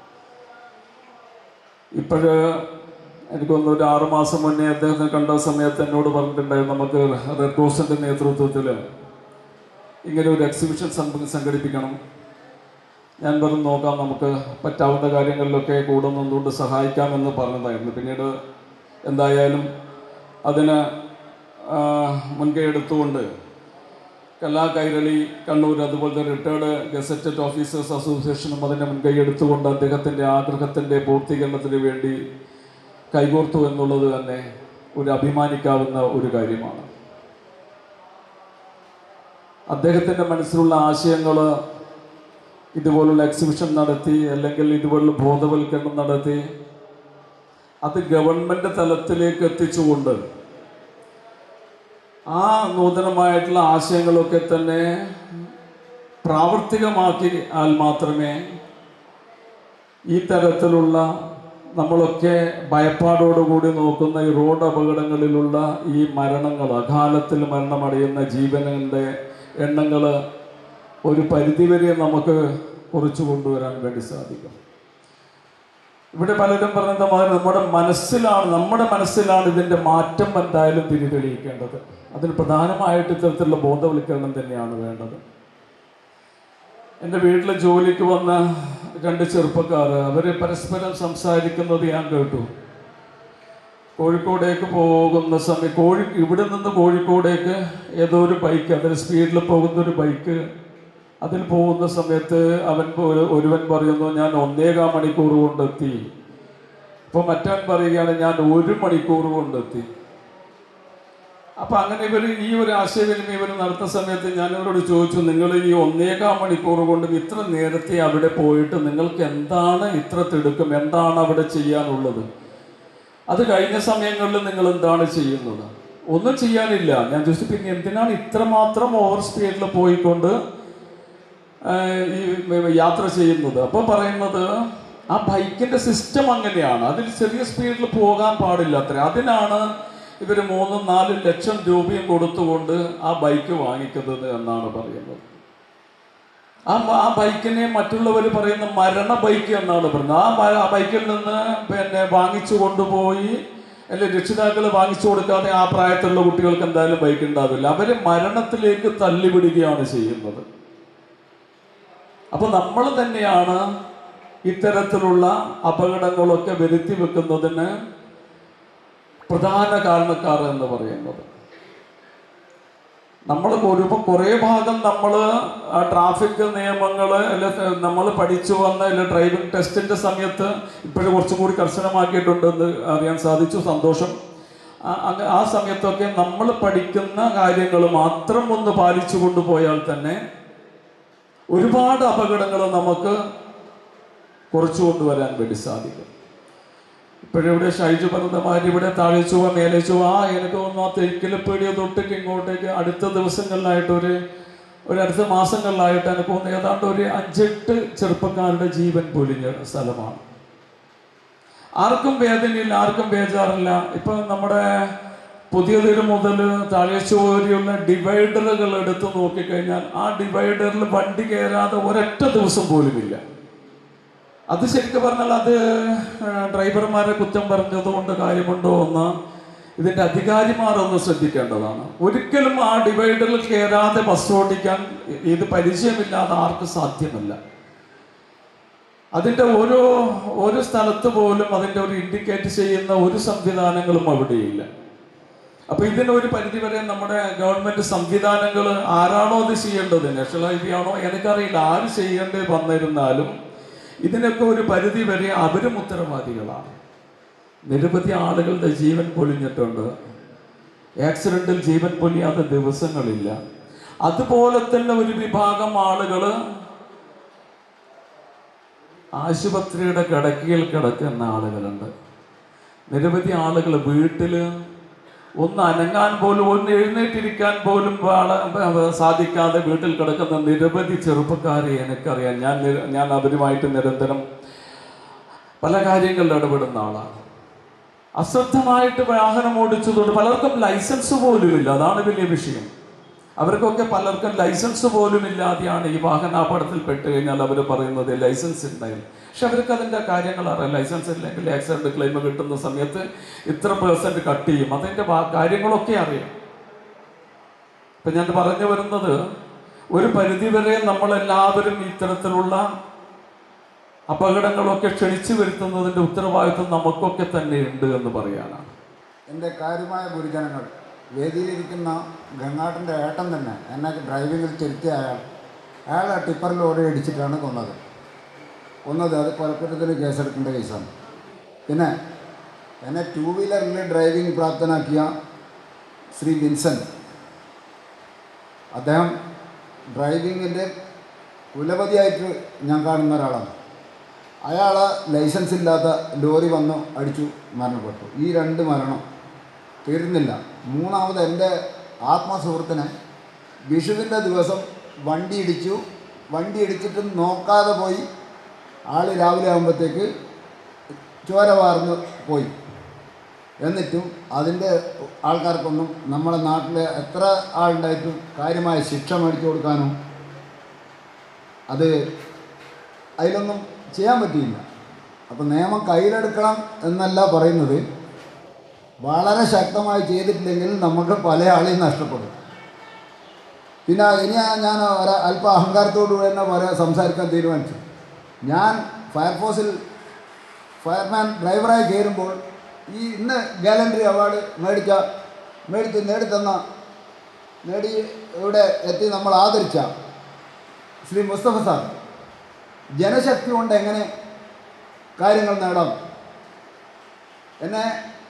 ഇപ്പോഴ് എനിക്ക് തോന്നുന്നു ഒരു ആറുമാസം മുന്നേ അദ്ദേഹത്തെ കണ്ട സമയത്ത് എന്നോട് പറഞ്ഞിട്ടുണ്ടായിരുന്നു, നമുക്ക് റെഡ് ക്രോസിൻ്റെ നേതൃത്വത്തിൽ ഇങ്ങനെ ഒരു എക്സിബിഷൻ സംഘടിപ്പിക്കണം. ഞാൻ പറഞ്ഞു നോക്കാം, നമുക്ക് പറ്റാവുന്ന കാര്യങ്ങളിലൊക്കെ കൂടെ നിന്നുകൊണ്ട് സഹായിക്കാമെന്ന് പറഞ്ഞതായിരുന്നു. പിന്നീട് എന്തായാലും അതിന് മുൻകൈ എടുത്തുകൊണ്ട് കലാ കൈരളി കണ്ണൂർ അതുപോലത്തെ റിട്ടയർഡ് ഗസറ്റഡ് ഓഫീസേഴ്സ് അസോസിയേഷനും അതിനെ മുൻകൈ എടുത്തുകൊണ്ട് അദ്ദേഹത്തിൻ്റെ ആഗ്രഹത്തിൻ്റെ പൂർത്തീകരണത്തിന് വേണ്ടി കൈകോർത്തു എന്നുള്ളത് തന്നെ ഒരു അഭിമാനിക്കാവുന്ന ഒരു കാര്യമാണ്. അദ്ദേഹത്തിൻ്റെ മനസ്സിലുള്ള ആശയങ്ങൾ ഇതുപോലുള്ള എക്സിബിഷൻ നടത്തി അല്ലെങ്കിൽ ഇതുപോലുള്ള ബോധവൽക്കരണം നടത്തി അത് ഗവൺമെൻറ് തലത്തിലേക്ക് എത്തിച്ചുകൊണ്ട് ആ നൂതനമായിട്ടുള്ള ആശയങ്ങളൊക്കെ തന്നെ പ്രാവർത്തികമാക്കിയാൽ മാത്രമേ ഈ തരത്തിലുള്ള നമ്മളൊക്കെ ഭയപ്പാടോടുകൂടി നോക്കുന്ന ഈ റോഡ് അപകടങ്ങളിലുള്ള ഈ മരണങ്ങൾ, അകാലത്തിൽ മരണമടയുന്ന ജീവനുകളുടെ എണ്ണങ്ങൾ ഒരു പരിധിവരെ നമുക്ക് കുറച്ചു കൊണ്ടുവരാൻ വേണ്ടി സാധിക്കും. ഇവിടെ പലരും പറഞ്ഞത് മാതിരി നമ്മുടെ മനസ്സിലാണ് നമ്മുടെ മനസ്സിലാണ് ഇതിൻ്റെ മാറ്റം എന്തായാലും തിരിതെളിയിക്കേണ്ടത്. അതിന് പ്രധാനമായിട്ട് ഇത്തരത്തിലുള്ള ബോധവൽക്കരണം തന്നെയാണ് വേണ്ടത്. എൻ്റെ വീട്ടിൽ ജോലിക്ക് വന്ന രണ്ട് ചെറുപ്പക്കാർ അവർ പരസ്പരം സംസാരിക്കുന്നത് ഞാൻ കേട്ടു. കോഴിക്കോടേക്ക് പോകുന്ന സമയം കോഴി ഇവിടെ നിന്ന് കോഴിക്കോടേക്ക് ഏതോ ഒരു ബൈക്ക്, അതിൽ സ്പീഡിൽ പോകുന്നൊരു ബൈക്ക്, അതിൽ പോകുന്ന സമയത്ത് അവൻ ഒരുവൻ പറയുന്നു ഞാൻ ഒന്നേകാൽ മണിക്കൂർ കൊണ്ടെത്തി. അപ്പോൾ മറ്റവൻ പറയുകയാണ് ഞാൻ ഒരു മണിക്കൂർ കൊണ്ടെത്തി. അപ്പം അങ്ങനെ ഇവർ ഈ ഒരു ആശയവിനിമയം ഇവർ നടത്തുന്ന സമയത്ത് ഞാൻ ഇവരോട് ചോദിച്ചു, നിങ്ങൾ ഈ ഒന്നേകാൽ മണിക്കൂർ കൊണ്ട് ഇത്ര നേരത്തെ അവിടെ പോയിട്ട് നിങ്ങൾക്ക് എന്താണ് ഇത്ര തിടുക്കം, എന്താണ് അവിടെ ചെയ്യാനുള്ളത്? അത് കഴിഞ്ഞ സമയങ്ങളിൽ നിങ്ങൾ എന്താണ് ചെയ്യുന്നത്? ഒന്നും ചെയ്യാനില്ല. ഞാൻ ചോദിച്ചു പിന്നെ എന്തിനാണ് ഇത്രമാത്രം ഓവർ സ്പീഡിൽ പോയിക്കൊണ്ട് ഈ യാത്ര ചെയ്യുന്നത്? അപ്പോൾ പറയുന്നത് ആ ബൈക്കിൻ്റെ സിസ്റ്റം അങ്ങനെയാണ്, അതിൽ ചെറിയ സ്പീഡിൽ പോകാൻ പാടില്ല അത്ര. അതിനാണ് ഇവർ മൂന്നും നാലും ലക്ഷം രൂപയും കൊടുത്തുകൊണ്ട് ആ ബൈക്ക് വാങ്ങിക്കുന്നത് എന്നാണ് പറയുന്നത്. ആ ആ ബൈക്കിനെ മറ്റുള്ളവർ പറയുന്ന മരണ ബൈക്ക് എന്നാണ് പറയുന്നത്. ആ ആ ബൈക്കിൽ നിന്ന് പിന്നെ വാങ്ങിച്ചു കൊണ്ടുപോയി അല്ലെങ്കിൽ രക്ഷിതാക്കൾ വാങ്ങിച്ചു കൊടുക്കാതെ ആ പ്രായത്തിലുള്ള കുട്ടികൾക്ക് എന്തായാലും ബൈക്ക് ഉണ്ടാവില്ല. അവർ മരണത്തിലേക്ക് തള്ളിവിടുകയാണ് ചെയ്യുന്നത്. അപ്പോൾ നമ്മൾ തന്നെയാണ് ഇത്തരത്തിലുള്ള അപകടങ്ങളൊക്കെ വരുത്തി വെക്കുന്നതിന് പ്രധാന കാരണക്കാർ എന്ന് പറയുന്നത്. നമ്മൾ ഒരു കുറേ ഭാഗം നമ്മൾ ട്രാഫിക് നിയമങ്ങൾ അല്ല നമ്മൾ പഠിച്ചു വന്ന അല്ല ഡ്രൈവിംഗ് ടെസ്റ്റിൻ്റെ സമയത്ത് ഇപ്പോഴും കുറച്ചും കൂടി കർശനമാക്കിയിട്ടുണ്ടെന്ന് അറിയാൻ സാധിച്ചു, സന്തോഷം. ആ സമയത്തൊക്കെ നമ്മൾ പഠിക്കുന്ന കാര്യങ്ങൾ മാത്രം ഒന്ന് പാലിച്ചു കൊണ്ടുപോയാൽ തന്നെ ഒരുപാട് അപകടങ്ങൾ നമുക്ക് കുറച്ചു കൊണ്ടുവരാൻ വേണ്ടി സാധിക്കും. ഇപ്പോഴിവിടെ ഷൈജു പറഞ്ഞമാര് ഇവിടെ താഴെ ചുവ മേലെ ചുവ ആ എനിക്ക് തോന്നുന്നു ആ തെക്കിലപ്പേടിയ തൊട്ടേക്ക് ഇങ്ങോട്ടേക്ക് അടുത്ത ദിവസങ്ങളിലായിട്ട് ഒരു ഒരടുത്ത മാസങ്ങളിലായിട്ട് എനിക്ക് തോന്നുന്നു ഏതാണ്ട് ഒരു അഞ്ചെട്ട് ചെറുപ്പക്കാരുടെ ജീവൻ പൊലിഞ്ഞ സ്ഥലമാണ്. ആർക്കും വേദനയില്ല, ആർക്കും ബേജാറില്ല. ഇപ്പം നമ്മുടെ പുതിയതൊരു മുതൽ താഴേച്ചുവരെയുള്ള ഡിവൈഡറുകൾ എടുത്ത് നോക്കിക്കഴിഞ്ഞാൽ ആ ഡിവൈഡറിൽ വണ്ടി കയറാതെ ഒരൊറ്റ ദിവസം പോലുമില്ല. അത് ശരിക്കും പറഞ്ഞാൽ അത് ഡ്രൈവർമാരെ കുറ്റം പറഞ്ഞതുകൊണ്ട് കാര്യമുണ്ടോ എന്ന് ഇതിൻ്റെ അധികാരിമാർ ഒന്ന് ശ്രദ്ധിക്കേണ്ടതാണ്. ഒരിക്കലും ആ ഡിവൈഡറിൽ കയറാതെ ബസ് ഓടിക്കാൻ ഇത് പരിചയമില്ലാതെ ആർക്കും സാധ്യമല്ല. അതിൻ്റെ ഓരോ ഓരോ സ്ഥലത്ത് പോലും അതിൻ്റെ ഒരു ഇൻഡിക്കേറ്റ് ചെയ്യുന്ന ഒരു സംവിധാനങ്ങളും അവിടെയില്ല. അപ്പോൾ ഇതിനൊരു പരിധിവരെ നമ്മുടെ ഗവൺമെൻറ് സംവിധാനങ്ങൾ ആരാണോ അത് ചെയ്യേണ്ടത്, നാഷണൽ ഹൈവേ ആണോ എനിക്കറിയില്ല, ആര് ചെയ്യേണ്ടി വന്നിരുന്നാലും ഇതിനൊക്കെ ഒരു പരിധി വരെ അവരും ഉത്തരവാദികളാണ്. നിരവധി ആളുകളുടെ ജീവൻ പൊലിഞ്ഞിട്ടുണ്ട്. ആക്സിഡൻറ്റിൽ ജീവൻ പൊലിയാത്ത ദിവസങ്ങളില്ല. അതുപോലെ തന്നെ ഒരു വിഭാഗം ആളുകൾ ആശുപത്രിയുടെ കിടക്കയിൽ കിടക്കുന്ന ആളുകളുണ്ട്. നിരവധി ആളുകൾ വീട്ടിൽ ഒന്ന് അനങ്ങാൻ പോലും ഒന്ന് എഴുന്നേറ്റിരിക്കാൻ പോലും സാധിക്കാതെ വീട്ടിൽ കിടക്കുന്ന നിരവധി ചെറുപ്പക്കാരെ എനിക്കറിയാം. ഞാൻ ഞാൻ അവരുമായിട്ട് നിരന്തരം പല കാര്യങ്ങളിൽ ഇടപെടുന്ന ആളാണ്. അശ്രദ്ധമായിട്ട് വാഹനം ഓടിച്ചതുകൊണ്ട് പലർക്കും ലൈസൻസ് പോലുമില്ല. അതാണ് വലിയ വിഷയം. അവർക്കൊക്കെ പലർക്കും ലൈസൻസ് പോലും ഇല്ലാതെയാണ് ഈ വാഹനാപകടത്തിൽ പെട്ട് കഴിഞ്ഞാൽ അവർ പറയുന്നത് ലൈസൻസ് ഉണ്ടായിരുന്നു. പക്ഷെ അവർക്ക് അതിൻ്റെ കാര്യങ്ങൾ അറിയാം. ലൈസൻസ് ഇല്ലെങ്കിൽ ആക്സിഡൻറ്റ് ക്ലെയിം കിട്ടുന്ന സമയത്ത് ഇത്ര പേഴ്സൻറ്റ് കട്ട് ചെയ്യും, അതിൻ്റെ കാര്യങ്ങളൊക്കെ അറിയാം. ഇപ്പം ഞാൻ പറഞ്ഞു വരുന്നത് ഒരു പരിധിവരെ നമ്മളെല്ലാവരും ഇത്തരത്തിലുള്ള അപകടങ്ങളൊക്കെ ക്ഷണിച്ചു വരുത്തുന്നതിൻ്റെ ഉത്തരവാദിത്വം നമുക്കൊക്കെ തന്നെ ഉണ്ട് എന്ന് പറയാനാണ്. എൻ്റെ കാര്യമായ ഗുരുജനങ്ങൾ, വേദിയിലിരിക്കുന്ന ഗംഗാട്ടൻ്റെ ഏട്ടൻ തന്നെ എന്നെ ഡ്രൈവിങ്ങിൽ ചെലുത്തിയ അയാൾ അയാളെ ടിപ്പർ ലോറി ഇടിച്ചിട്ടാണ് കൊന്നത് കൊന്നത് അത് കൊലക്കുറ്റത്തിന് കേസെടുക്കേണ്ട കേസാണ്. പിന്നെ എന്നെ ടൂ വീലറിൽ ഡ്രൈവിംഗ് പ്രാപ്തനാക്കിയ ശ്രീ വിൻസെൻ്റ്, അദ്ദേഹം ഡ്രൈവിങ്ങിൻ്റെ കുലപതിയായിട്ട് ഞാൻ കാണുന്ന ഒരാളാണ്. അയാൾ ലൈസൻസ് ഇല്ലാത്ത ലോറി വന്ന് അടിച്ചു മരണപ്പെട്ടു. ഈ രണ്ട് മരണം തീർന്നില്ല. മൂന്നാമത് എൻ്റെ ആത്മസുഹൃത്തിനെ വിഷുവിൻ്റെ ദിവസം വണ്ടി ഇടിച്ചു. വണ്ടി ഇടിച്ചിട്ട് നോക്കാതെ പോയി. ആൾ രാവിലെ ആകുമ്പോഴത്തേക്ക് ചോര വാർന്ന് പോയി. എന്നിട്ടും അതിൻ്റെ ആൾക്കാർക്കൊന്നും നമ്മുടെ നാട്ടിൽ എത്ര ആളുണ്ടായിട്ടും കാര്യമായ ശിക്ഷ മേടിച്ചു കൊടുക്കാനും അത് അതിലൊന്നും ചെയ്യാൻ പറ്റിയില്ല. അപ്പോൾ നിയമം കയ്യിലെടുക്കണം എന്നല്ല പറയുന്നത്, വളരെ ശക്തമായി ചെയ്തിട്ടില്ലെങ്കിൽ നമുക്ക് പല ആളെയും നഷ്ടപ്പെടും. പിന്നെ ഇനി ഞാൻ ഒരു അല്പ അഹങ്കാരത്തോടു തന്നെ പറയാൻ സംസാരിക്കാൻ തീരുമാനിച്ചു. ഞാൻ ഫയർഫോഴ്സിൽ ഫയർമാൻ ഡ്രൈവറായി കയറുമ്പോൾ ഈ ഇന്ന് ഗാലൻട്രി അവാർഡ് മേടിച്ച മേടിച്ച് നേടിത്തന്ന നേടി ഇവിടെ എത്തി നമ്മൾ ആദരിച്ച ശ്രീ മുസ്തഫ സാർ ജനശക്തി കൊണ്ട് എങ്ങനെ കാര്യങ്ങൾ നേടാം. എന്നെ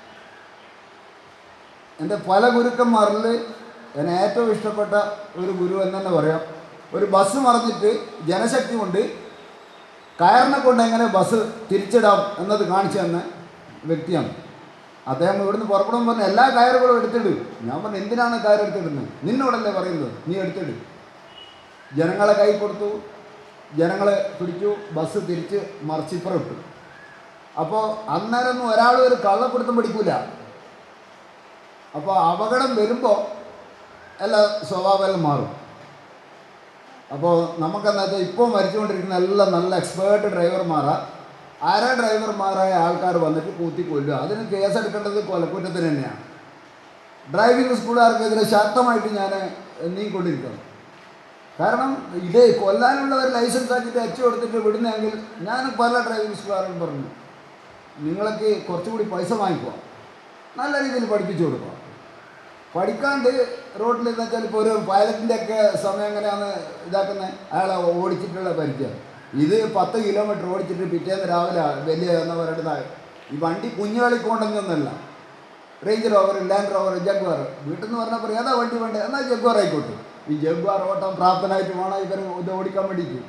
എൻ്റെ പല ഗുരുക്കന്മാരിൽ എന്നെ ഏറ്റവും ഇഷ്ടപ്പെട്ട ഒരു ഗുരു എന്ന് തന്നെ പറയാം. ഒരു ബസ് മറിഞ്ഞിട്ട് ജനശക്തി കൊണ്ട് കയറിനെ കൊണ്ട് എങ്ങനെ ബസ് തിരിച്ചിടാം എന്നത് കാണിച്ചു തന്ന വ്യക്തിയാണ് അദ്ദേഹം. ഇവിടുന്ന് പുറപ്പെടുമ്പോൾ പറഞ്ഞു എല്ലാ കയറുകളും എടുത്തിട്. ഞാൻ പറഞ്ഞു എന്തിനാണ് കയർ എടുത്തിടുന്നത്? നിന്നോടല്ലേ പറയുന്നത്, നീ എടുത്തിട്. ജനങ്ങളെ കൈ കൊടുത്തു, ജനങ്ങളെ പിടിച്ചു, ബസ് തിരിച്ച് മറിച്ചിപ്പുറം ഇട്ടു. അപ്പോൾ അന്നേരമൊന്നും ഒരാൾ ഒരു കള്ളപ്പിടുത്തം പിടിക്കൂല. അപ്പോൾ അപകടം വരുമ്പോൾ എല്ലാ സ്വഭാവമെല്ലാം മാറും. അപ്പോൾ നമുക്കെന്താ വെച്ചാൽ ഇപ്പോൾ മരിച്ചുകൊണ്ടിരിക്കുന്ന എല്ലാം നല്ല എക്സ്പേർട്ട് ഡ്രൈവർമാരാണ്. അര ഡ്രൈവർമാരായ ആൾക്കാർ വന്നിട്ട് കൂത്തി കൊല്ലുക. അതിന് കേസെടുക്കേണ്ടത് കൊലക്കുറ്റത്തിന് തന്നെയാണ്. ഡ്രൈവിംഗ് സ്കൂളുകാർക്കെതിരെ ശക്തമായിട്ട് ഞാൻ നീങ്ങിക്കൊണ്ടിരിക്കണം. കാരണം ഇത് കൊല്ലാനുള്ള ഒരു ലൈസൻസ് ആക്കിയിട്ട് അച്ചു കൊടുത്തിട്ട് വിടുന്നെങ്കിൽ ഞാൻ പല ഡ്രൈവിംഗ് സ്കൂളുകാരും പറഞ്ഞു, നിങ്ങൾക്ക് കുറച്ചുകൂടി പൈസ വാങ്ങിക്കുക, നല്ല രീതിയിൽ പഠിപ്പിച്ചു കൊടുക്കുക. പഠിക്കാണ്ട് റോഡിൽ എന്ന് വെച്ചാൽ ഇപ്പോൾ ഒരു പൈലറ്റിൻ്റെ ഒക്കെ സമയം എങ്ങനെയാണ് ഇതാക്കുന്നത്, അയാളെ ഓടിച്ചിട്ടുള്ള പരിചയം. ഇത് പത്ത് കിലോമീറ്റർ ഓടിച്ചിട്ട് പിറ്റേന്ന് രാവിലെ വലിയ എന്ന് പറയുന്നത് ഈ വണ്ടി കുഞ്ഞു കളിക്കൊണ്ടെന്നൊന്നല്ല. Range Rover, Land Rover, Jaguar, വീട്ടിൽ നിന്ന് പറഞ്ഞപ്പോൾ ഏതാ വണ്ടി വേണ്ടത്, എന്നാൽ ജഗ്വാർ ആയിക്കോട്ടെ. ഈ ജഗ്വാർ ഓട്ടം പ്രാപ്തനായിട്ട് വേണം ഇവർ ഇത് ഓടിക്കാൻ വേണ്ടിയിട്ട്.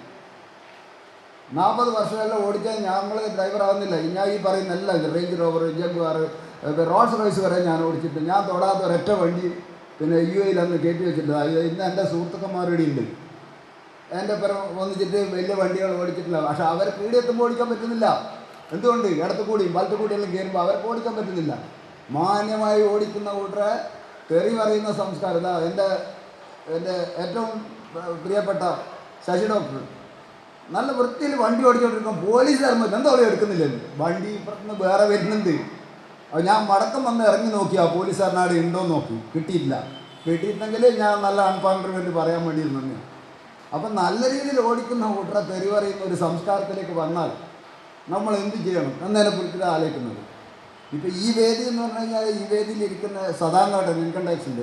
നാൽപ്പത് വർഷമെല്ലാം ഓടിച്ചാൽ ഞങ്ങൾ ഡ്രൈവർ ആവുന്നില്ല. ഞാൻ ഈ പറയുന്ന എല്ലാം Range Rover, Jaguar, Rolls Royce വരെ ഞാൻ ഓടിച്ചിട്ട് ഞാൻ തൊടാത്ത ഒരൊറ്റ വണ്ടി പിന്നെ യു എയിൽ അന്ന് കയറ്റി വെച്ചിട്ടുണ്ട്. ഇന്ന് എൻ്റെ സുഹൃത്തുക്കന്മാരുടെ ഉണ്ട്, എൻ്റെ പുറം വന്നിച്ചിട്ട് വലിയ വണ്ടികൾ ഓടിച്ചിട്ടില്ല. പക്ഷെ അവർക്ക് ഇവിടെ എത്തുമ്പോൾ ഓടിക്കാൻ പറ്റുന്നില്ല. എന്തുകൊണ്ട്? ഇടത്തു കൂടിയും വലത്തു കൂടിയെല്ലാം കയറുമ്പോൾ അവർക്ക് ഓടിക്കാൻ പറ്റുന്നില്ല. മാന്യമായി ഓടിക്കുന്ന കൂട്ടരെ തെറി പറയുന്ന സംസ്കാരം ഇതാ. എൻ്റെ എൻ്റെ ഏറ്റവും പ്രിയപ്പെട്ട ശശി ഡോക്ടർ നല്ല വൃത്തിയിൽ വണ്ടി ഓടിച്ചുകൊണ്ടിരിക്കും. പോലീസുകാർ എന്താ അവിടെ എടുക്കുന്നില്ലെന്ന്, വണ്ടി ഇപ്പുറത്തുനിന്ന് വേറെ വരുന്നുണ്ട്. അപ്പോൾ ഞാൻ മടക്കം വന്ന് ഇറങ്ങി നോക്കിയാൽ പോലീസുകാരനാട് ഉണ്ടോ നോക്കി, കിട്ടിയില്ല. കിട്ടിയിട്ടുണ്ടെങ്കിൽ ഞാൻ നല്ല അൺപാർലമെൻറ്റ് പറയാൻ വേണ്ടി ഇരുന്നു. അപ്പം നല്ല രീതിയിൽ ഓടിക്കുന്ന കൂട്ടരെ തെറി പറയുന്ന ഒരു സംസ്കാരത്തിലേക്ക് വന്നാൽ നമ്മൾ എന്ത് ചെയ്യണം എന്നതിനെക്കുറിച്ച് ആലോചിക്കുന്നത്. ഇപ്പോൾ ഈ വേദി എന്ന് പറഞ്ഞു കഴിഞ്ഞാൽ ഈ വേദിയിൽ ഇരിക്കുന്ന സദാങ്കേട്ടൻ ഇൻകം ടാക്സിൻ്റെ.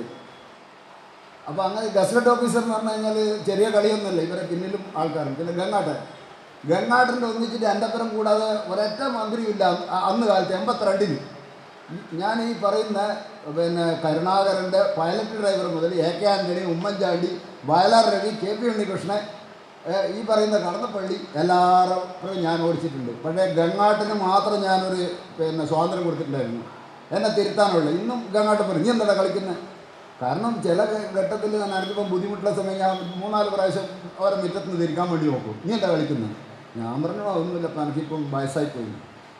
അപ്പോൾ അങ്ങനെ ഗസറ്റ് ഓഫീസർ എന്ന് പറഞ്ഞു കഴിഞ്ഞാൽ ചെറിയ കളിയൊന്നുമല്ല, ഇവരെ പിന്നിലും ആൾക്കാരുണ്ട്. പിന്നെ ഗംഗാട്ടൻ ഗംഗാട്ടൻ്റെ ഒന്നിച്ചിട്ട് എൻ്റെ അപ്പുറം കൂടാതെ ഒരൊറ്റ മന്ത്രിയില്ല അന്ന് കാലത്ത് എൺപത്തിരണ്ടിന്. ഞാൻ ഈ പറയുന്ന പിന്നെ കരുണാകരൻ്റെ പൈലറ്റ് ഡ്രൈവർ മുതൽ A K Antony, Oommen Chandy, Vayalar Ravi, K P Unnikrishnan, ഈ പറയുന്ന കടന്നപ്പള്ളി എല്ലാവരും ഞാൻ ഓടിച്ചിട്ടുണ്ട്. പക്ഷേ ഗംഗാട്ടിന് മാത്രം ഞാനൊരു പിന്നെ സ്വാതന്ത്ര്യം കൊടുത്തിട്ടുണ്ടായിരുന്നു എന്നെ തിരുത്താനുള്ള. ഇന്നും ഗംഗാട്ടൻ പറയും നീ എന്താ കളിക്കുന്നത്. കാരണം ചില ഘട്ടത്തിൽ ഞാൻ അടുത്തിപ്പം ബുദ്ധിമുട്ടുള്ള സമയം ഞാൻ മൂന്നാല് പ്രാവശ്യം അവരെ മുറ്റത്തുനിന്ന് തിരിക്കാൻ വേണ്ടി നോക്കും. നീ എന്താ കളിക്കുന്നത്? ഞാൻ പറഞ്ഞു ഒന്നുമില്ല, അപ്പം എനിക്കിപ്പം വയസ്സായിപ്പോയി.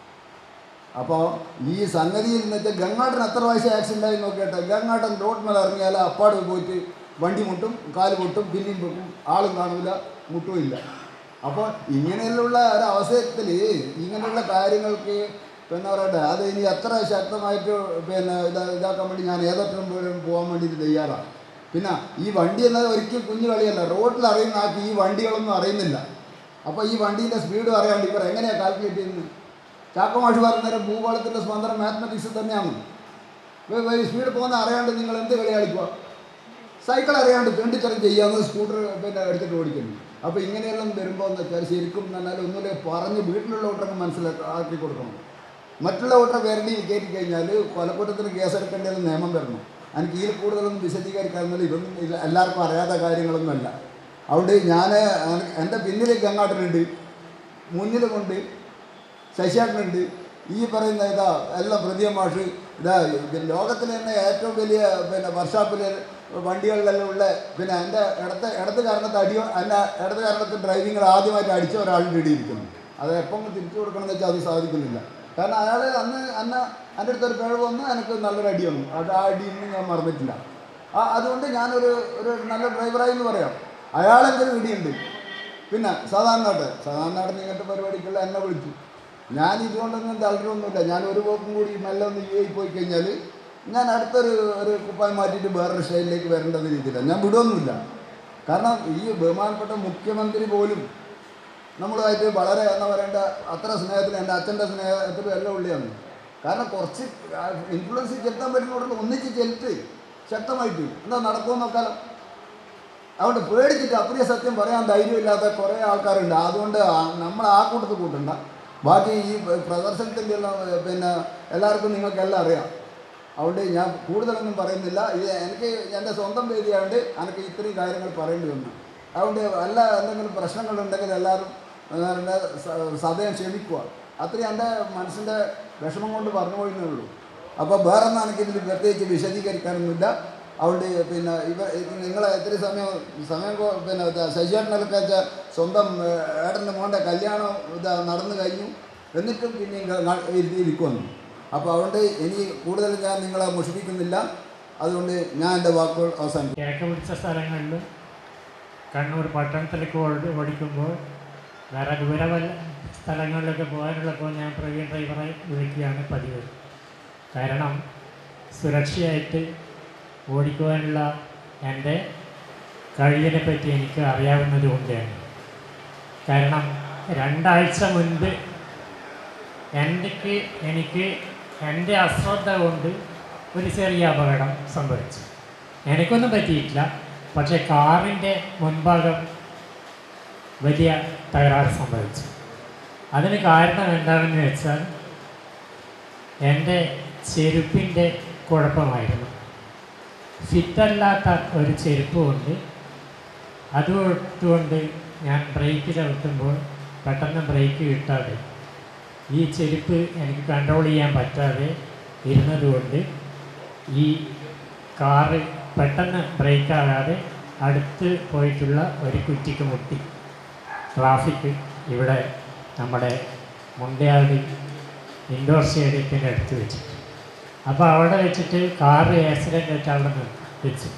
അപ്പോൾ ഈ സംഗതിയിൽ എന്ന് വെച്ചാൽ ഗംഗാട്ടൻ എത്ര പ്രാവശ്യം ആക്സിഡൻ്റ് ആയി നോക്കിയിട്ട് ഗംഗാട്ടൻ റോഡ് മേലെ ഇറങ്ങിയാൽ അപ്പാട് പോയിട്ട് വണ്ടി മുട്ടും, കാല് പൊട്ടും, പിന്നെയും പൊട്ടും, ആളും കാണില്ല, മുട്ടുമില്ല. അപ്പോൾ ഇങ്ങനെയുള്ള ഒരവസരത്തിൽ ഇങ്ങനെയുള്ള കാര്യങ്ങൾക്ക് പിന്നെ പറയട്ടെ അത് ഇനി എത്ര ശക്തമായിട്ട് പിന്നെ ഇതാ ഇതാക്കാൻ വേണ്ടി ഞാൻ ഏതൊറ്റം പോകാൻ വേണ്ടിയിട്ട് തയ്യാറാണ്. പിന്നെ ഈ വണ്ടി എന്നത് ഒരിക്കലും കുഞ്ഞു കളിയല്ല. റോഡിൽ അറിയുന്ന ആൾക്ക് ഈ വണ്ടികളൊന്നും അറിയുന്നില്ല. അപ്പോൾ ഈ വണ്ടീൻ്റെ സ്പീഡ് അറിയാണ്ട് ഇവർ എങ്ങനെയാണ് കാൽക്കുലേറ്റ് ചെയ്യുന്നത്? ചാക്കോമാഷ് പറഞ്ഞേരം ഭൂഗോളത്തിൻ്റെ സ്വന്തം മാത്തമാറ്റിക്സ് തന്നെയാണ്. സ്പീഡ് പോകുന്ന അറിയാണ്ട് നിങ്ങൾ എന്ത് കളി കളിക്കുക? സൈക്കിൾ അറിയാണ്ട് തെണ്ടിച്ചരം ചെയ്യാമെന്ന് സ്കൂട്ടർ പിന്നെ എടുത്തിട്ട് ഓടിക്കുന്നു. അപ്പോൾ ഇങ്ങനെയെല്ലാം വരുമ്പോൾ എന്ന് വെച്ചാൽ ശരിക്കും എന്നാൽ ഒന്നുമില്ല പറഞ്ഞ് വീട്ടിലുള്ള കൂട്ടർക്ക് മനസ്സിലാക്കി കൊടുക്കണം. മറ്റുള്ള കൂട്ടരെ പേരടി കയറ്റി കഴിഞ്ഞാൽ കൊലക്കുറ്റത്തിന് കേസെടുക്കേണ്ടത് നിയമം വരണം. എനിക്ക് ഇതിൽ കൂടുതലൊന്നും വിശദീകരിക്കാമെന്നാൽ ഇതൊന്നും എല്ലാവർക്കും അറിയാത്ത കാര്യങ്ങളൊന്നുമല്ല. അതുകൊണ്ട് ഞാൻ എൻ്റെ പിന്നിൽ ഗംഗാട്ടനുണ്ട്, മുന്നിൽ കൊണ്ട് ശശിയാട്ടനുണ്ട്, ഈ പറയുന്ന ഇതാ എല്ലാം പ്രതിയ മാഷ് ഇതാ ലോകത്തിൽ തന്നെ ഏറ്റവും വലിയ പിന്നെ വർക്ക്ഷോപ്പിൽ വണ്ടികളിലെല്ലാം ഉള്ള പിന്നെ എൻ്റെ ഇടത്ത് ഇടത്ത് കാരണത്ത് അടിയോ എൻ്റെ ഇടത്ത് കാരണത്ത് ഡ്രൈവിങ്ങൾ ആദ്യമായിട്ട് അടിച്ച ഒരാളുടെ ഇടിയിരിക്കുന്നു. അത് എപ്പം തിരിച്ചു കൊടുക്കണമെന്ന് വെച്ചാൽ അത് സാധിക്കുന്നില്ല. കാരണം അയാൾ അന്ന് അന്ന് എൻ്റെ അടുത്തൊരു പിഴവ് വന്നു, എനിക്ക് നല്ലൊരു അടി വന്നു. അത് ആ അടി ഇന്നും ഞാൻ മറന്നിട്ടില്ല. ആ അതുകൊണ്ട് ഞാനൊരു ഒരു നല്ല ഡ്രൈവറായി എന്ന് പറയാം. അയാളെന്തൊരു ഇടിയുണ്ട്. പിന്നെ സാധാരണായിട്ട് സാധാരണയായിട്ട് ഇങ്ങനത്തെ പരിപാടിക്കുള്ള എന്നെ വിളിച്ചു. ഞാൻ ഇതുകൊണ്ടൊന്നും തളരൊന്നുമില്ല. ഞാൻ ഒരു പോക്കും കൂടി മെല്ലെ ഒന്ന് യു എയിൽ പോയി കഴിഞ്ഞാൽ ഞാൻ അടുത്തൊരു ഒരു കുപ്പായം മാറ്റിയിട്ട് വേറൊരു സ്റ്റൈലിലേക്ക് വരേണ്ടത് രീതിയില്ല, ഞാൻ വിടുമൊന്നുമില്ല. കാരണം ഈ ബഹുമാനപ്പെട്ട മുഖ്യമന്ത്രി പോലും നമ്മളുമായിട്ട് വളരെ എന്താ പറയേണ്ട അത്ര സ്നേഹത്തിൽ എൻ്റെ അച്ഛൻ്റെ സ്നേഹത്തിലും എല്ലാം ഉള്ളിയാണ്. കാരണം കുറച്ച് ഇൻഫ്ലുവൻസ് ചെലുത്താൻ പറ്റുന്നവരുടെ ഒന്നിച്ച് ചെലുത്ത് ശക്തമായിട്ട് എന്താ നടക്കുമെന്ന് നോക്കാലോ. അതുകൊണ്ട് പേടിച്ചിട്ട് അപ്രിയ സത്യം പറയാൻ ധൈര്യമില്ലാത്ത കുറേ ആൾക്കാരുണ്ട്. അതുകൊണ്ട് നമ്മൾ ആ കൂട്ടത്തിൽ കൂട്ടണ്ട. ബാക്കി ഈ പ്രദർശനത്തിൻ്റെ പിന്നെ എല്ലാവർക്കും നിങ്ങൾക്കെല്ലാം അറിയാം. അതുകൊണ്ട് ഞാൻ കൂടുതലൊന്നും പറയുന്നില്ല. ഇത് എനിക്ക് എൻ്റെ സ്വന്തം വേദിയായതുകൊണ്ട് എനിക്ക് ഇത്രയും കാര്യങ്ങൾ പറയേണ്ടി വന്നു. അതുകൊണ്ട് എല്ലാ എന്തെങ്കിലും പ്രശ്നങ്ങളുണ്ടെങ്കിൽ എല്ലാവരും സദയം ക്ഷമിക്കുക. അത്രയും എൻ്റെ മനസ്സിൻ്റെ വിഷമം കൊണ്ട് പറഞ്ഞു പോയെന്നേ ഉള്ളൂ. അപ്പോൾ വേറൊന്നും എനിക്കിതിൽ പ്രത്യേകിച്ച് വിശദീകരിക്കാനൊന്നുമില്ല. അതുകൊണ്ട് പിന്നെ ഇവ നിങ്ങളെ എത്ര സമയം സമയം പിന്നെ ശശിയേട്ടനൊക്കെ വെച്ചാൽ സ്വന്തം ഏട്ടൻ്റെ മോൻ്റെ കല്യാണം ഇതാ നടന്നു കഴിഞ്ഞു, എന്നിട്ടും പിന്നെ ഇരിക്കുന്നു. അപ്പോൾ അതുകൊണ്ട് ഇനി കൂടുതൽ ഞാൻ നിങ്ങളെ മുഷിപ്പിക്കുന്നില്ല. അതുകൊണ്ട് ഞാൻ എൻ്റെ വാക്കുകൾ അവസാനിക്കും. കേക്ക് പിടിച്ച സ്ഥലങ്ങളിൽ കണ്ണൂർ പട്ടണത്തിലേക്ക് ഓടി ഓടിക്കുമ്പോൾ വേറെ ദൂര സ്ഥലങ്ങളിലൊക്കെ പോകാനുള്ളപ്പോൾ ഞാൻ പ്രവീൺ ഡ്രൈവറെ വിളിക്കുകയാണ് പതിവ്. കാരണം സുരക്ഷയായിട്ട് ഓടിക്കുവാനുള്ള എൻ്റെ കഴിവിനെ പറ്റി എനിക്ക് അറിയാവുന്നത് കൊണ്ടാണ്. കാരണം രണ്ടാഴ്ച മുൻപ് എനിക്ക് എനിക്ക് എൻ്റെ അശ്രദ്ധ കൊണ്ട് ഒരു ചെറിയ അപകടം സംഭവിച്ചു. എനിക്കൊന്നും പറ്റിയിട്ടില്ല, പക്ഷേ കാറിൻ്റെ മുൻഭാഗം വലിയ തകരാറ് സംഭവിച്ചു. അതിന് കാരണം എന്താണെന്ന് വെച്ചാൽ എൻ്റെ ചെരുപ്പിൻ്റെ കുഴപ്പമായിരുന്നു. ഫിറ്റല്ലാത്ത ഒരു ചെരുപ്പ് കൊണ്ട് അതുകൊണ്ട് ഞാൻ ബ്രേക്ക് ചവിട്ടുമ്പോൾ പെട്ടെന്ന് ബ്രേക്ക് കിട്ടാതെ ഈ ചെരുപ്പ് എനിക്ക് കൺട്രോൾ ചെയ്യാൻ പറ്റാതെ ഇരുന്നതുകൊണ്ട് ഈ കാറ് പെട്ടെന്ന് ബ്രേക്കാകാതെ അടുത്ത് പോയിട്ടുള്ള ഒരു കുറ്റിക്ക് മുട്ടി. ട്രാഫിക് ഇവിടെ നമ്മുടെ മുണ്ടയാട് ഇൻഡോർ സ്റ്റേഡിയത്തിൻ്റെ അടുത്ത് വെച്ചിട്ട്. അപ്പോൾ അവിടെ വെച്ചിട്ട് കാറ് ആക്സിഡൻ്റ് ആയിട്ട് അവിടെ നിന്ന് വെച്ചു.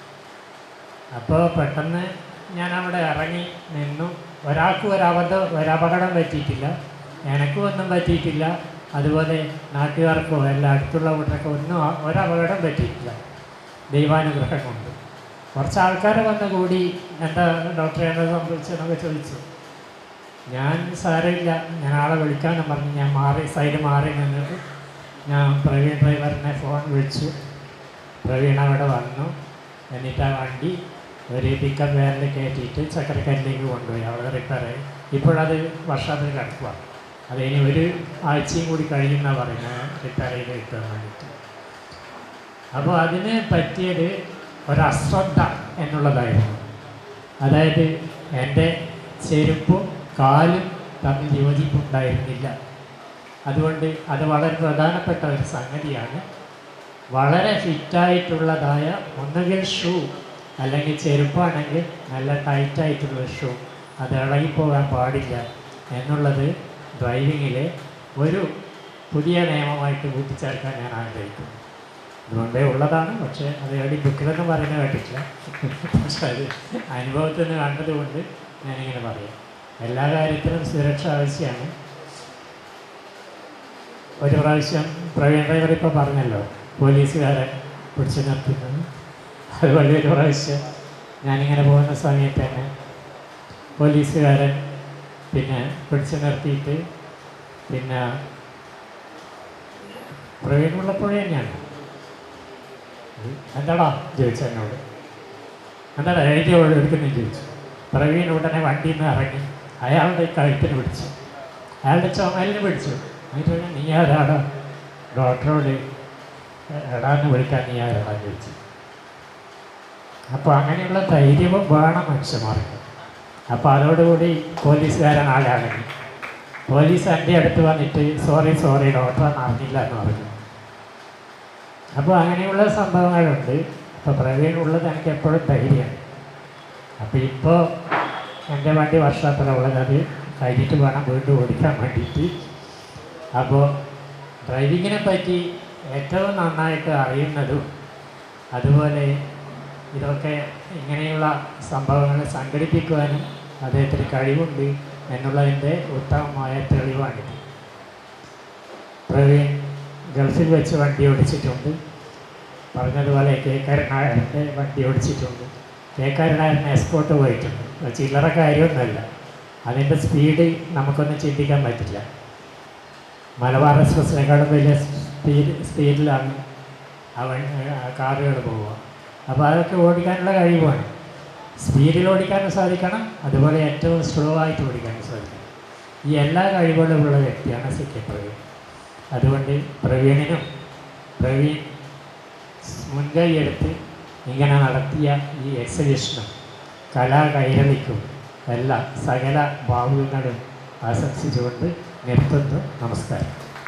അപ്പോൾ പെട്ടെന്ന് ഞാൻ അവിടെ ഇറങ്ങി നിന്നു. ഒരാൾക്കും ഒരബദ്ധം ഒരപകടം പറ്റിയിട്ടില്ല, എനിക്കും ഒന്നും പറ്റിയിട്ടില്ല, അതുപോലെ നാട്ടുകാർക്കോ എല്ലാം അടുത്തുള്ള വീട്ടിലൊക്കെ ഒന്നും ഒരപകടം പറ്റിയിട്ടില്ല, ദൈവാനുഗ്രഹം കൊണ്ട്. കുറച്ച് ആൾക്കാർ വന്ന് കൂടി എന്താ ഡോക്ടറെ എന്താ സംഭവിച്ചതെന്നൊക്കെ ചോദിച്ചു. ഞാൻ സാരമില്ല, ഞാൻ ആളെ വിളിക്കാമെന്ന് പറഞ്ഞ് ഞാൻ മാറി സൈഡ് മാറി നിന്നിട്ട് ഞാൻ പ്രവീൺ ഡ്രൈവറിനെ ഫോൺ വിളിച്ചു. പ്രവീൺ അവിടെ വന്നു. എന്നിട്ട് ആ വണ്ടി ഒരു പിക്കപ്പ് വാനിൽ കയറ്റിയിട്ട് ചക്കരക്കല്ലിലേക്ക് കൊണ്ടുപോയി. അവിടെ റിപ്പയർ ആയി. ഇപ്പോഴത് വർഷത്തിൽ കിടക്കുക. അത് ഇനി ഒരു ആഴ്ചയും കൂടി കഴിയുന്ന പറയുന്നത് റിപ്പയർ ചെയ്ത് കിട്ടാൻ വേണ്ടിയിട്ട്. അപ്പോൾ അതിന് പറ്റിയത് ഒരശ്രദ്ധ എന്നുള്ളതായിരുന്നു. അതായത് എൻ്റെ ചെരുപ്പും കാലും തമ്മിൽ യോജിപ്പുണ്ടായിരുന്നില്ല. അതുകൊണ്ട് അത് വളരെ പ്രധാനപ്പെട്ട ഒരു സംഗതിയാണ്. വളരെ ഫിറ്റായിട്ടുള്ളതായ ഒന്നുകിൽ ഷൂ അല്ലെങ്കിൽ ചെരുപ്പാണെങ്കിൽ നല്ല ടൈറ്റായിട്ടുള്ള ഷൂ, അത് ഇളകിപ്പോകാൻ പാടില്ല എന്നുള്ളത് ഡ്രൈവിങ്ങിലെ ഒരു പുതിയ നിയമമായിട്ട് കൂട്ടിച്ചേർക്കാൻ ഞാൻ ആഗ്രഹിക്കുന്നു. അതുകൊണ്ടേ ഉള്ളതാണ്, പക്ഷേ അത് എവിടെ ബുക്കിലൊന്നും പറയുന്നത് കേട്ടിട്ടില്ല. പക്ഷെ അത് അനുഭവത്തിൽ നിന്ന് കണ്ടതുകൊണ്ട് ഞാനിങ്ങനെ പറയാം. എല്ലാ കാര്യത്തിലും സുരക്ഷ ആവശ്യമാണ്. ഒരു പ്രാവശ്യം പ്രവീൺ ഡ്രൈവർ ഇപ്പോൾ പറഞ്ഞല്ലോ പോലീസുകാരൻ പിടിച്ചു നിർത്തുന്നത്. അത് വലിയൊരു പ്രാവശ്യം ഞാനിങ്ങനെ പോകുന്ന സമയത്ത് തന്നെ പോലീസുകാരൻ പിന്നെ പിടിച്ചു നിർത്തിയിട്ട് പിന്നെ പ്രവീൺ ഉള്ളപ്പോഴേ തന്നെയാണ് എന്താടാ ചോദിച്ചു എന്നോട്, എന്താടാ എഴുതി എടുക്കുന്നതെന്ന് ചോദിച്ചു. പ്രവീൺ ഉടനെ വണ്ടിയിൽ നിന്ന് ഇറങ്ങി അയാളുടെ കഴുത്തിന് പിടിച്ചു, അയാളുടെ ചുമലിന് പിടിച്ചു. എന്നിട്ട് പറഞ്ഞാൽ നീ ആരാടാ, ഡോക്ടറോട് എടാന്ന് വിളിക്കാൻ നീ ആരാടാന്ന് ചോദിച്ചു. അപ്പോൾ അങ്ങനെയുള്ള ധൈര്യവും വേണം മനുഷ്യന്മാർക്ക്. അപ്പോൾ അതോടുകൂടി പോലീസുകാരൻ ആളാണെങ്കിൽ പോലീസ് എൻ്റെ അടുത്ത് വന്നിട്ട് സോറി സോറി ഡോക്ടറെന്ന് അറിഞ്ഞില്ല എന്ന് പറഞ്ഞു. അപ്പോൾ അങ്ങനെയുള്ള സംഭവങ്ങളുണ്ട്. അപ്പോൾ പ്രവീൺ ഉള്ളത് എനിക്ക് എപ്പോഴും ധൈര്യമാണ്. അപ്പോൾ ഇപ്പോൾ എൻ്റെ വണ്ടി വർഷാപ്പിലുള്ളത്, അത് കഴിഞ്ഞിട്ട് വേണം വീണ്ടും ഓടിക്കാൻ വേണ്ടിയിട്ട്. അപ്പോൾ ഡ്രൈവിങ്ങിനെ പറ്റി ഏറ്റവും നന്നായിട്ട് അറിയുന്നതും അതുപോലെ ഇതൊക്കെ ഇങ്ങനെയുള്ള സംഭവങ്ങൾ സംഘടിപ്പിക്കുവാനും അദ്ദേഹത്തിന് കഴിവുണ്ട് എന്നുള്ളതിൻ്റെ ഉത്തമമായ തെളിവാണിത്. പ്രവീൺ ഗൾഫിൽ വെച്ച് വണ്ടി ഓടിച്ചിട്ടുണ്ട്. പറഞ്ഞതുപോലെ കെ കരുണാകരൻ്റെ വണ്ടി ഓടിച്ചിട്ടുണ്ട്. കെ കരുണാകരന് എസ്കോട്ട് പോയിട്ടുണ്ട്. ചില്ലറ കാര്യമൊന്നുമല്ല. അതിൻ്റെ സ്പീഡ് നമുക്കൊന്നും ചിന്തിക്കാൻ പറ്റില്ല. മലബാർ എക്സ്പ്രസിനേക്കാളും വലിയ സ്പീഡ് സ്പീഡിലാണ് അവൻ കാറുകൾ പോവുക. അപ്പോൾ അതൊക്കെ ഓടിക്കാനുള്ള കഴിവാണ്. സ്പീഡിൽ ഓടിക്കാനും സാധിക്കണം, അതുപോലെ ഏറ്റവും സ്ലോ ആയിട്ട് ഓടിക്കാനും സാധിക്കണം. ഈ എല്ലാ കഴിവുകളും ഉള്ള വ്യക്തിയാണ് സി കെ പ്രവീൺ. അതുകൊണ്ട് പ്രവീണിനും പ്രവീൺ മുൻകൈ എടുത്ത് ഇങ്ങനെ നടത്തിയ ഈ എക്സിബിഷനും കലാ കൈരളിക്കും എല്ലാ സകല ഭാവുകങ്ങളും ആശംസിച്ചുകൊണ്ട് നിർത്തുന്നു. നമസ്കാരം.